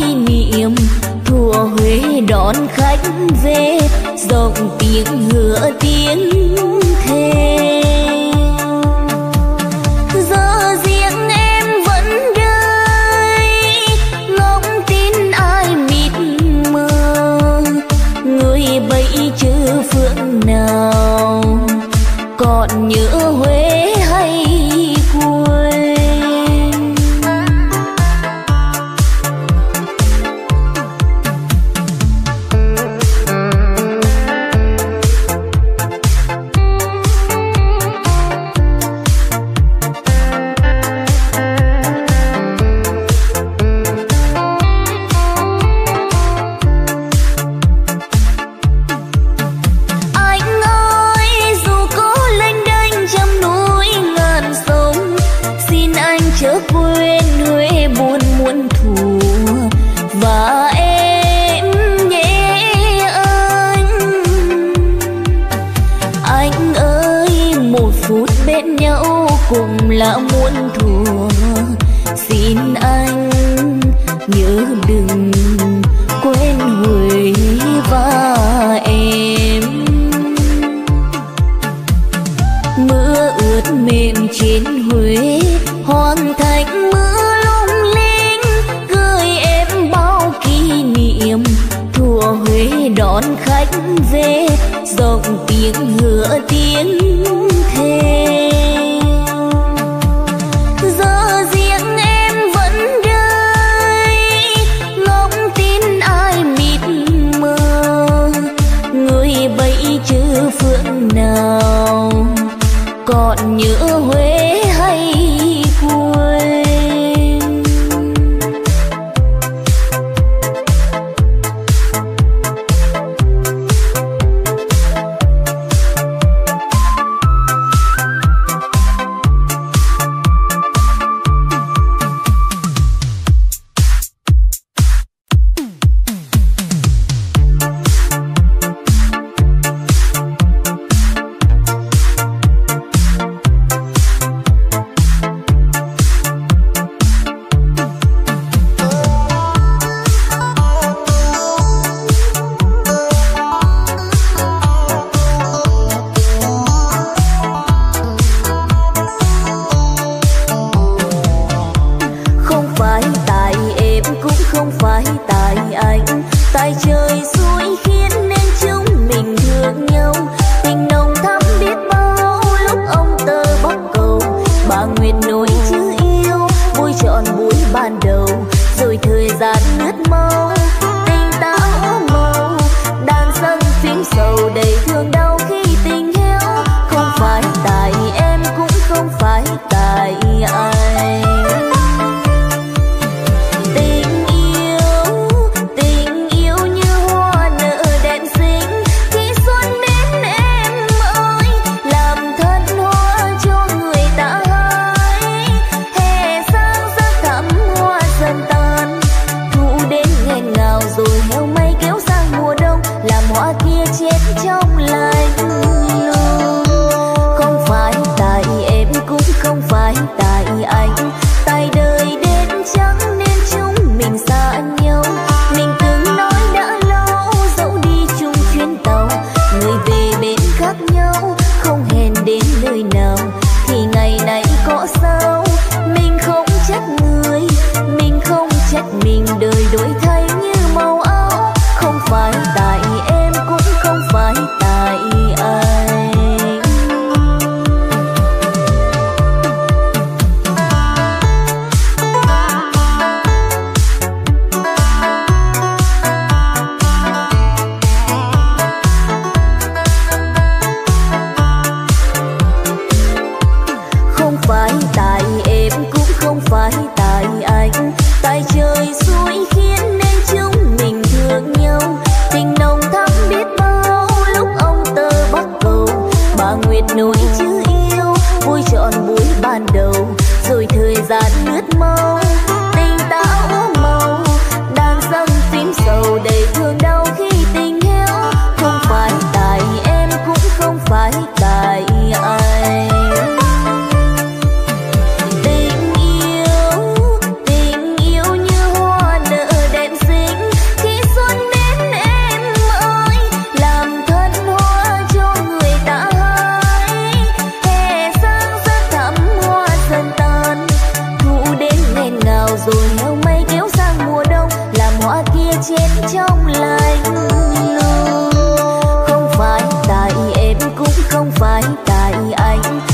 còn nhớ Huế hay quên. Cùng là muôn thuở, xin anh nhớ đừng quên Huế và em. Mưa ướt mềm trên Huế, hoàng thành mưa lung linh, gửi em bao kỷ niệm thuở Huế đón khách về, rộng tiếng hứa tiếng thề. Phương nào còn nhớ Huế hay quên. Không phải tại em cũng không phải tại anh,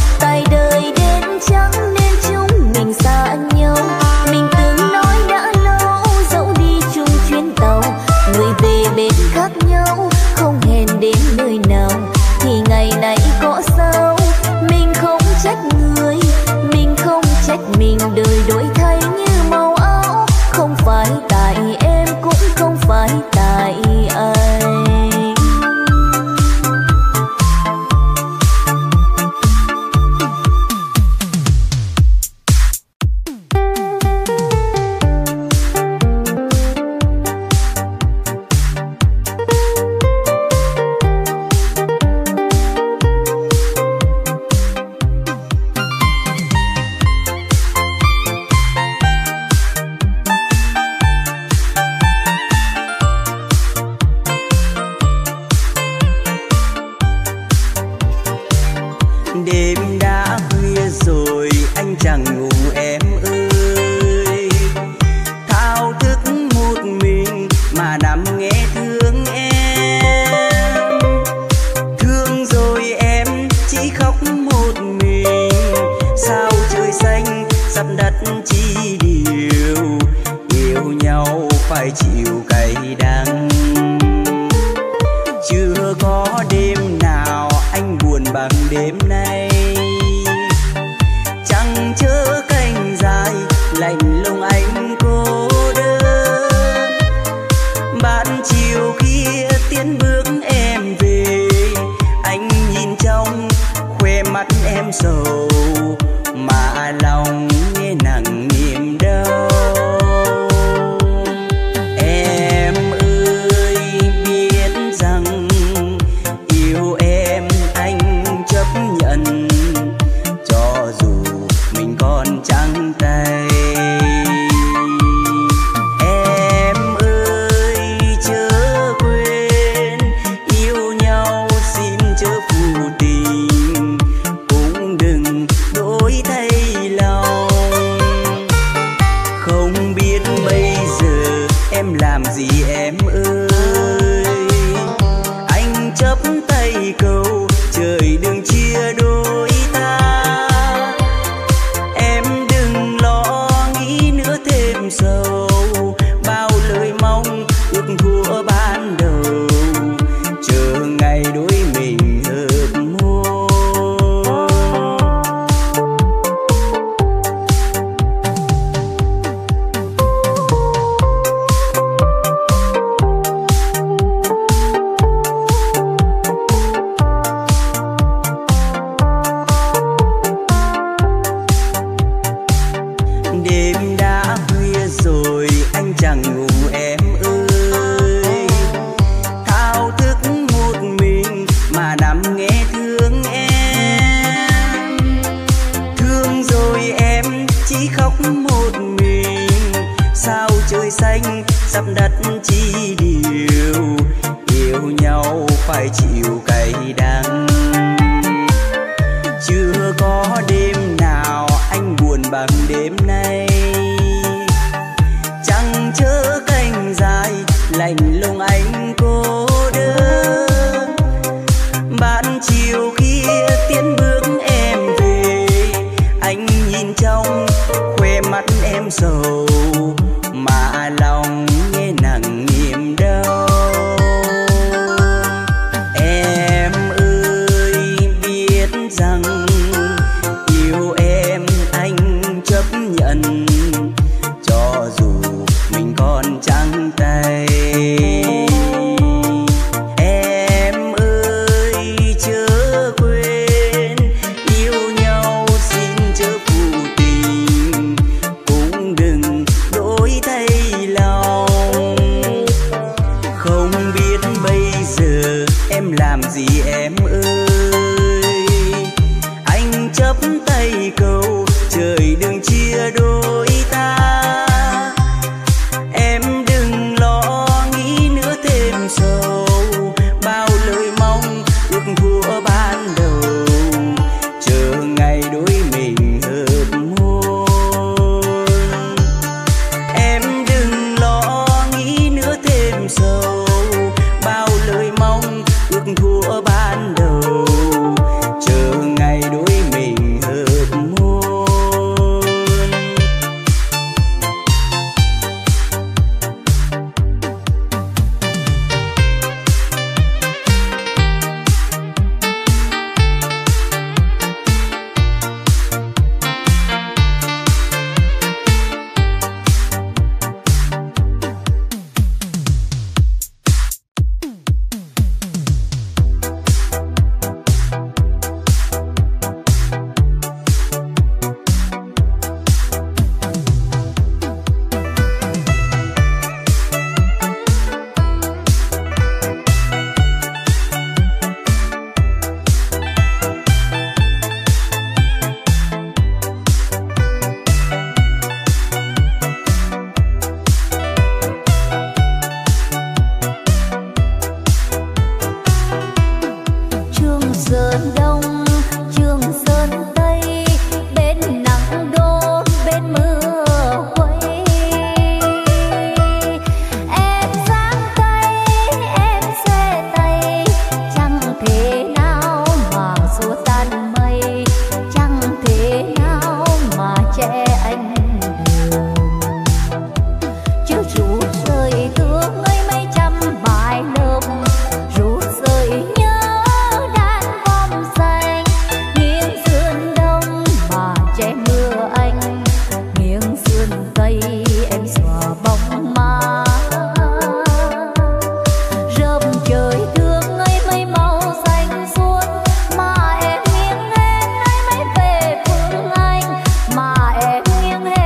sắp đất chi điều, yêu nhau phải chịu cay đắng. Chưa có đêm nào anh buồn bằng đêm nay, chẳng chớ cành dài lạnh lùng anh cô đơn. Bạn chiều kia tiến bước em về, anh nhìn trong khoe mắt em sầu, mà lòng nghe nặng niềm đau. Em ơi biết rằng yêu em anh chấp nhận, cho dù mình còn trắng tay. Em ơi chớ quên yêu nhau, xin chớ phụ tình, cũng đừng đổi thay lòng. Không biết bây giờ em làm gì em ơi, anh chấp tay cầu trời đừng chia đôi ta. Em đừng lo nghĩ nữa thêm sầu, bao lời mong ước thua ban đầu, chờ ngày đôi mình hợp môi. Đêm đã khuya rồi anh chẳng ngủ em ơi, thao thức một mình mà nằm nghe thương em. Thương rồi em chỉ khóc một mình, sao trời xanh sắp đất chi điều, yêu nhau phải chịu cay đắng. Chưa có đêm nào anh buồn bằng đêm nay, chẳng chớ cành dài lạnh lùng anh cô đơn. Bạn chiều kia tiến bước em về, anh nhìn trong khoe mắt em sầu, mà lòng nghe nặng niềm đau. Em ơi biết rằng yêu em anh chấp nhận, cho dù mình còn trắng tay. Em ơi chớ quên yêu nhau, xin chớ phụ tình, cũng đừng đổi thay lòng. Không biết bây giờ em làm gì em ơi, anh chấp tay cầu trời đừng chia đôi ta. Em đừng lo nghĩ nữa thêm
anh đường. Chiều rút rơi thương ơi mấy trăm bài lớp, rút rơi nhớ đàn bom xanh. Nghiêng sườn đông mà che mưa anh, nghiêng sườn tây em xòa bóng ma. Rơm trời thương ơi mây màu xanh suốt, mà em nghiêng em ấy mới về phương anh, mà em nghiêng em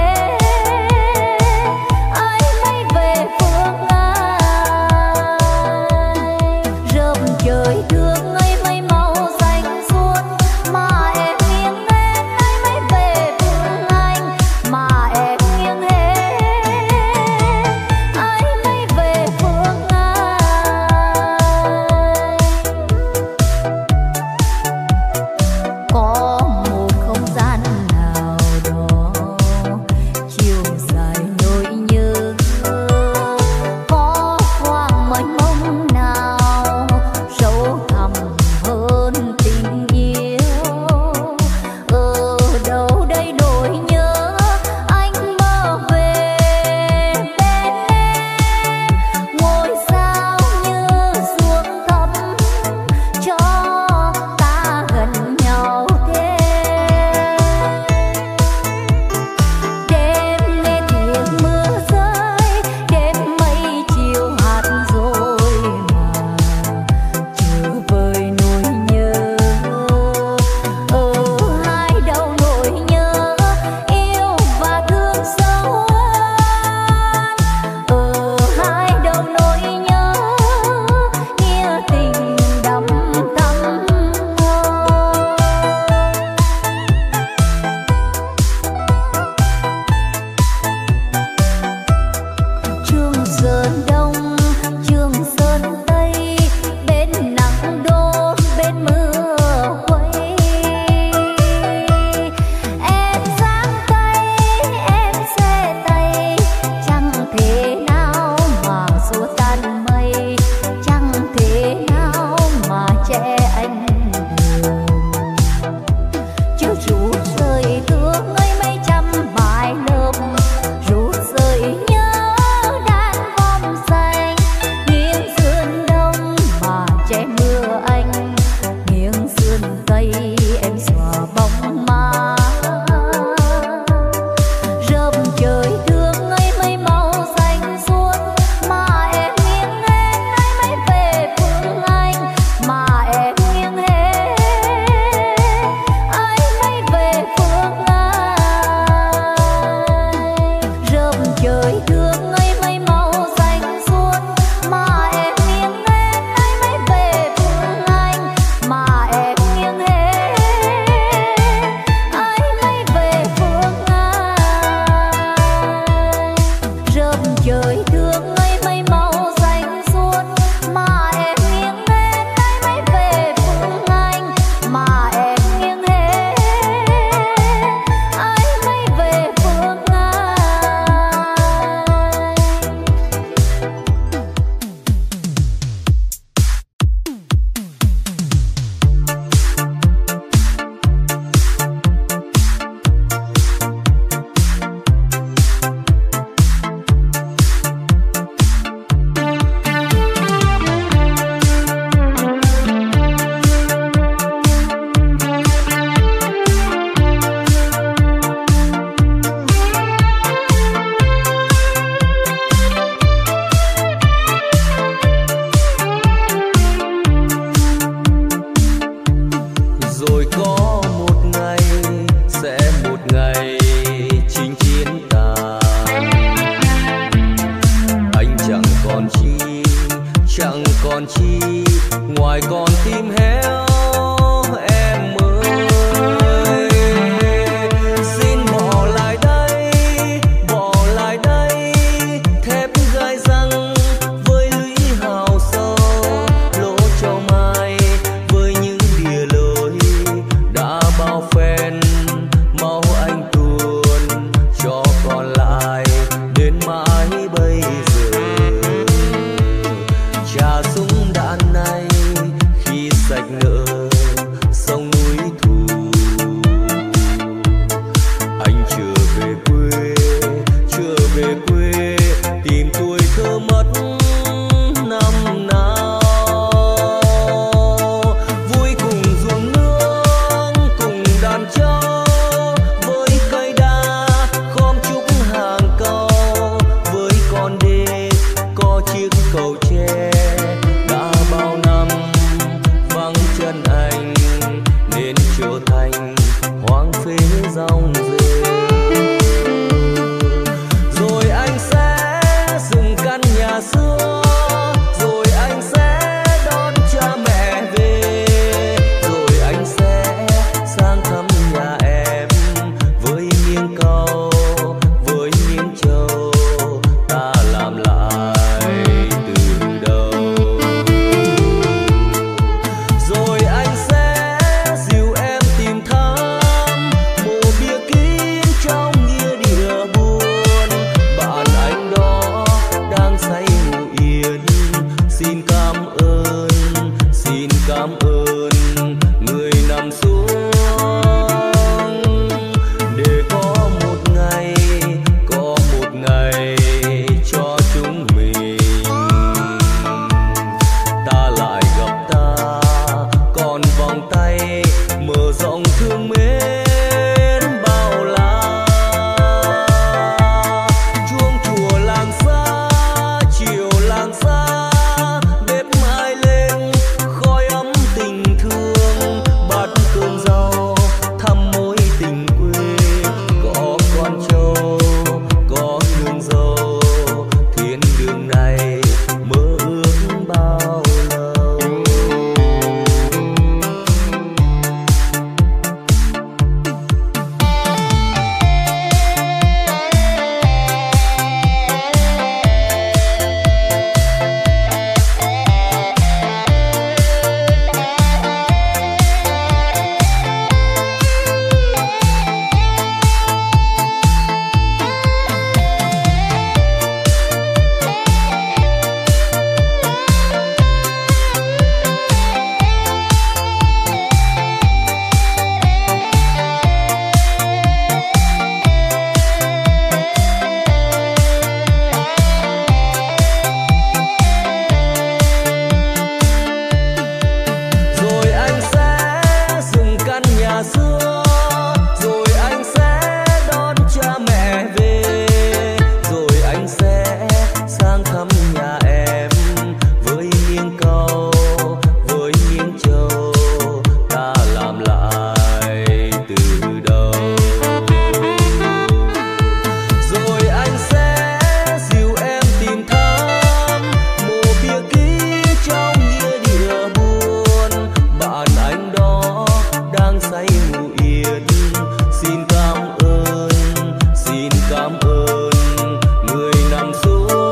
cảm ơn người nằm xuống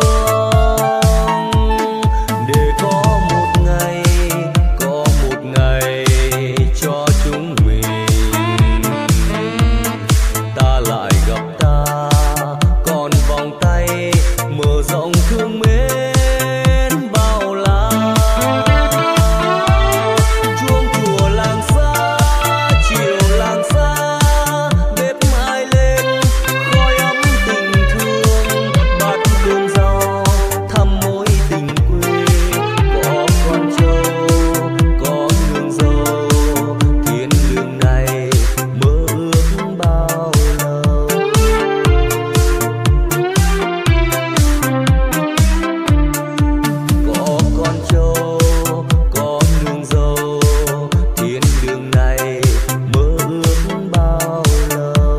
để có một ngày, có một ngày cho chúng mình ta lại gặp ta, còn vòng tay mở rộng thương mến bao la. Chuông chùa làng xa, chiều làng xa, bếp ai lên khói ấm tình thương, bát cơm rau thăm mối tình quê. Có con trâu, có nương dâu, thiên đường này mơ ước bao lâu. Có con trâu, có nương dâu, thiên đường này mơ ước bao lâu.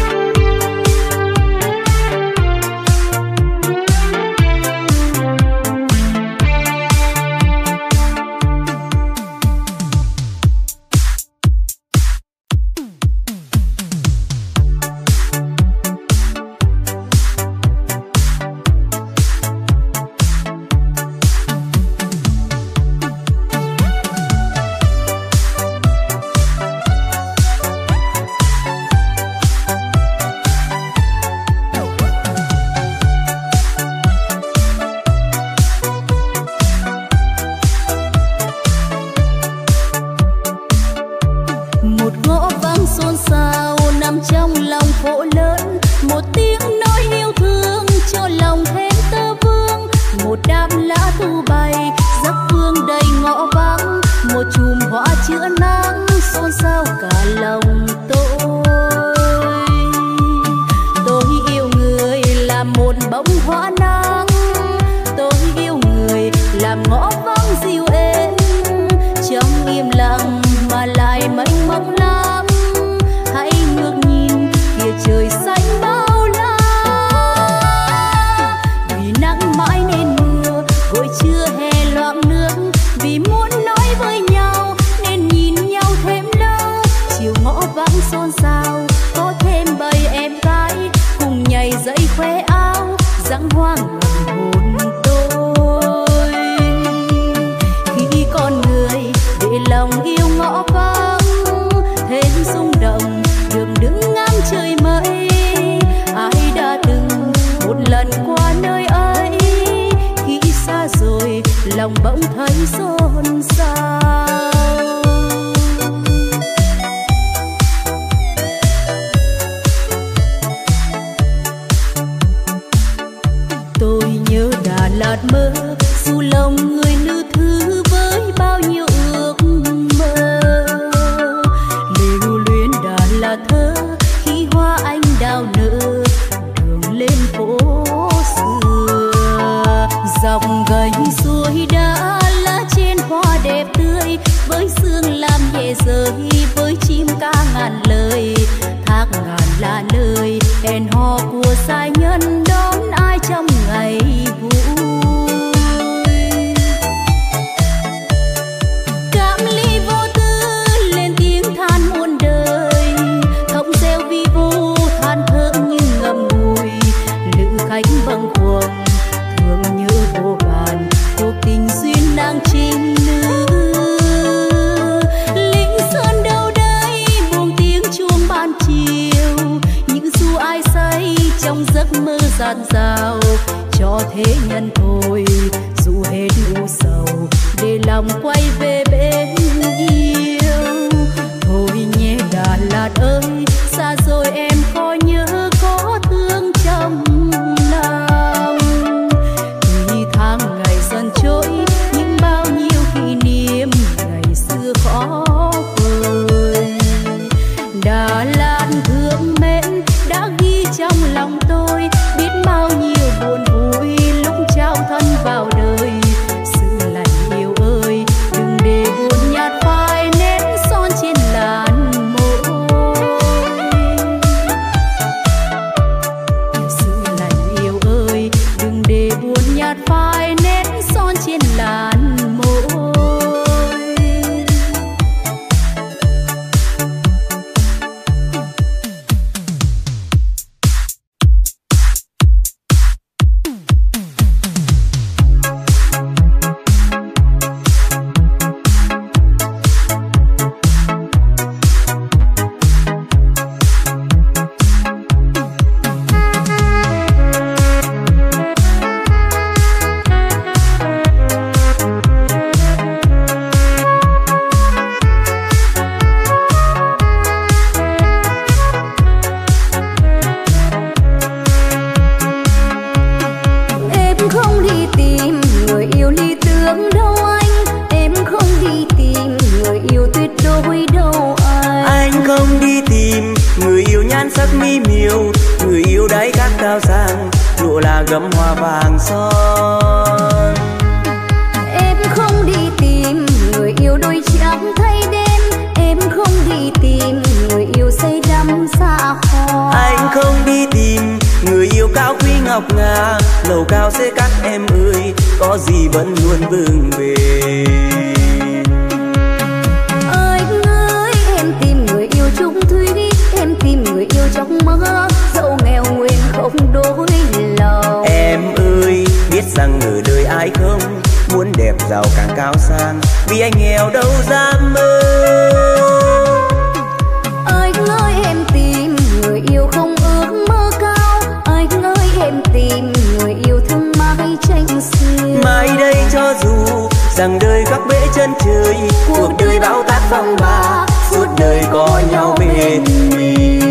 Một ngõ vắng xôn xao nằm trong lòng phố lớn, một tiếng nói yêu thương cho lòng thêm tơ vương. Một đám lá thu bay giấc phương đầy ngõ vắng, một chùm hoa chữa nắng xôn xao cả lòng tôi. Tôi yêu người làm một bông hoa nắng, tôi yêu người làm ngõ vắng dịu êm. Trong im lặng mà lại mênh mông lắm, hãy ngước nhìn kia trời xanh bao la. Vì nắng mãi nên mưa, buổi trưa hè loạng nước, vì muốn nói với nhau nên nhìn nhau thêm lâu. Chiều ngõ vắng xôn xao có thêm bầy em gái cùng nhảy dậy khoe áo dáng hoang ngầm hồn tôi. Khi con người để lòng yêu ngõ vắng thêm rung động, đường đứng ngang trời mây. Ai đã từng một lần qua nơi ấy, khi xa rồi lòng bỗng thấy xôn xao. Tôi nhớ Đà Lạt mơ, dù lòng người lữ thư với bao nhiêu ước mơ. Lê ru luyến Đà Lạt thơ khi hoa anh đào nở, đường lên phố xưa. Dọc gành suối đã lá trên hoa đẹp tươi, với sương làm nhẹ rơi, với chim ca ngàn lời. Thác ngàn là nơi hẹn hò của giai nhân đón ai trong ngày vui. Cảm ly vô tư lên tiếng than muôn đời, thông reo vi vu than thở như ngậm ngùi. Lữ khách bâng khuâng thương nhớ vô vàn, cuộc tình duyên đang trinh nữ. Lính sơn đâu đây buông tiếng chuông ban chiều, những du ai say trong giấc mơ dạt dào. Cho thế nhân thôi dù hết u sầu, để lòng quay về bên yêu. Thôi nhé Đà Lạt ơi, xa rồi em có nhớ có thương trong lòng. Tuy tháng ngày dần trôi, nhưng bao nhiêu kỷ niệm ngày xưa khó vời. Đà Lạt thương mến đã ghi trong lòng tôi, biết bao nhiêu buồn vui lúc trao thân vào đời. Sự lạnh yêu ơi, đừng để buồn nhớ
đáy cát cao sang, lụa là gấm hoa vàng son.
Em không đi tìm người yêu đôi trắng thay đêm, em không đi tìm người yêu say đắm xa hoa.
Anh không đi tìm người yêu cao quý ngọc ngà, lầu cao xế cát em ơi, có gì vẫn luôn vững bền.
Anh ơi em tìm người yêu chung thủy, em tìm người yêu trong mơ, dẫu nghèo nguyên không đổi lòng.
Em ơi biết rằng ở đời ai không muốn đẹp giàu càng cao sang, vì anh nghèo đâu dám mơ.
Anh ơi em tìm người yêu không ước mơ cao, anh ơi em tìm người yêu thương mãi tranh xiêu.
Mai đây cho dù rằng đời góc bể chân trời, cuộc đời bão táp phong ba, suốt đời có nhau bên mình.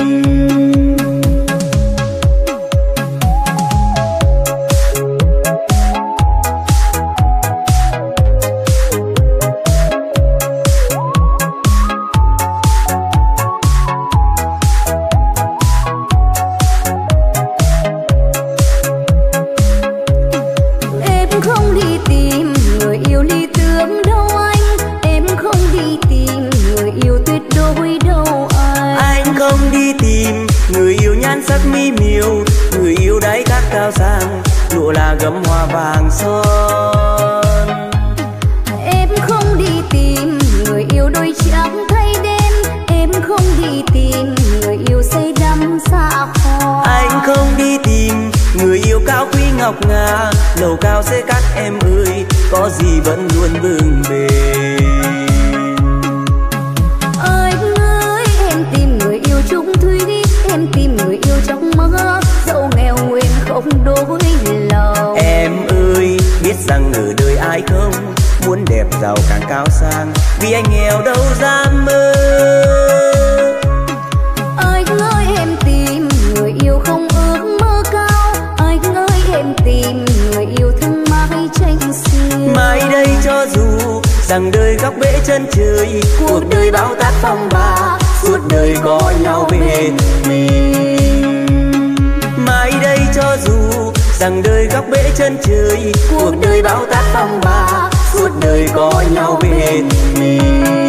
Sắc mi miều, người yêu đáy cát cao sang, lụa là gấm hoa vàng son.
Em không đi tìm người yêu đôi trắng thay đêm, em không đi tìm người yêu say đắm xa hoa.
Anh không đi tìm người yêu cao quý ngọc ngà, lầu cao xế cát em ơi, có gì vẫn luôn vững bền.
Anh ơi em tìm người yêu chung thủy, em tìm người yêu trong mơ, dẫu nghèo nguyên không đổi lòng.
Em ơi biết rằng ở đời ai không muốn đẹp giàu càng cao sang, vì anh nghèo đâu dám mơ.
Anh ơi em tìm người yêu không ước mơ cao, anh ơi em tìm người yêu thương mãi tranh xiêu.
Mai đây cho dù rằng đời góc bể chân trời, cuộc đời bão táp phong ba, suốt đời có nhau bên mình. Mai đây cho dù rằng đời góc bể chân trời, cuộc đời bão táp phong ba, suốt đời có nhau bên mình.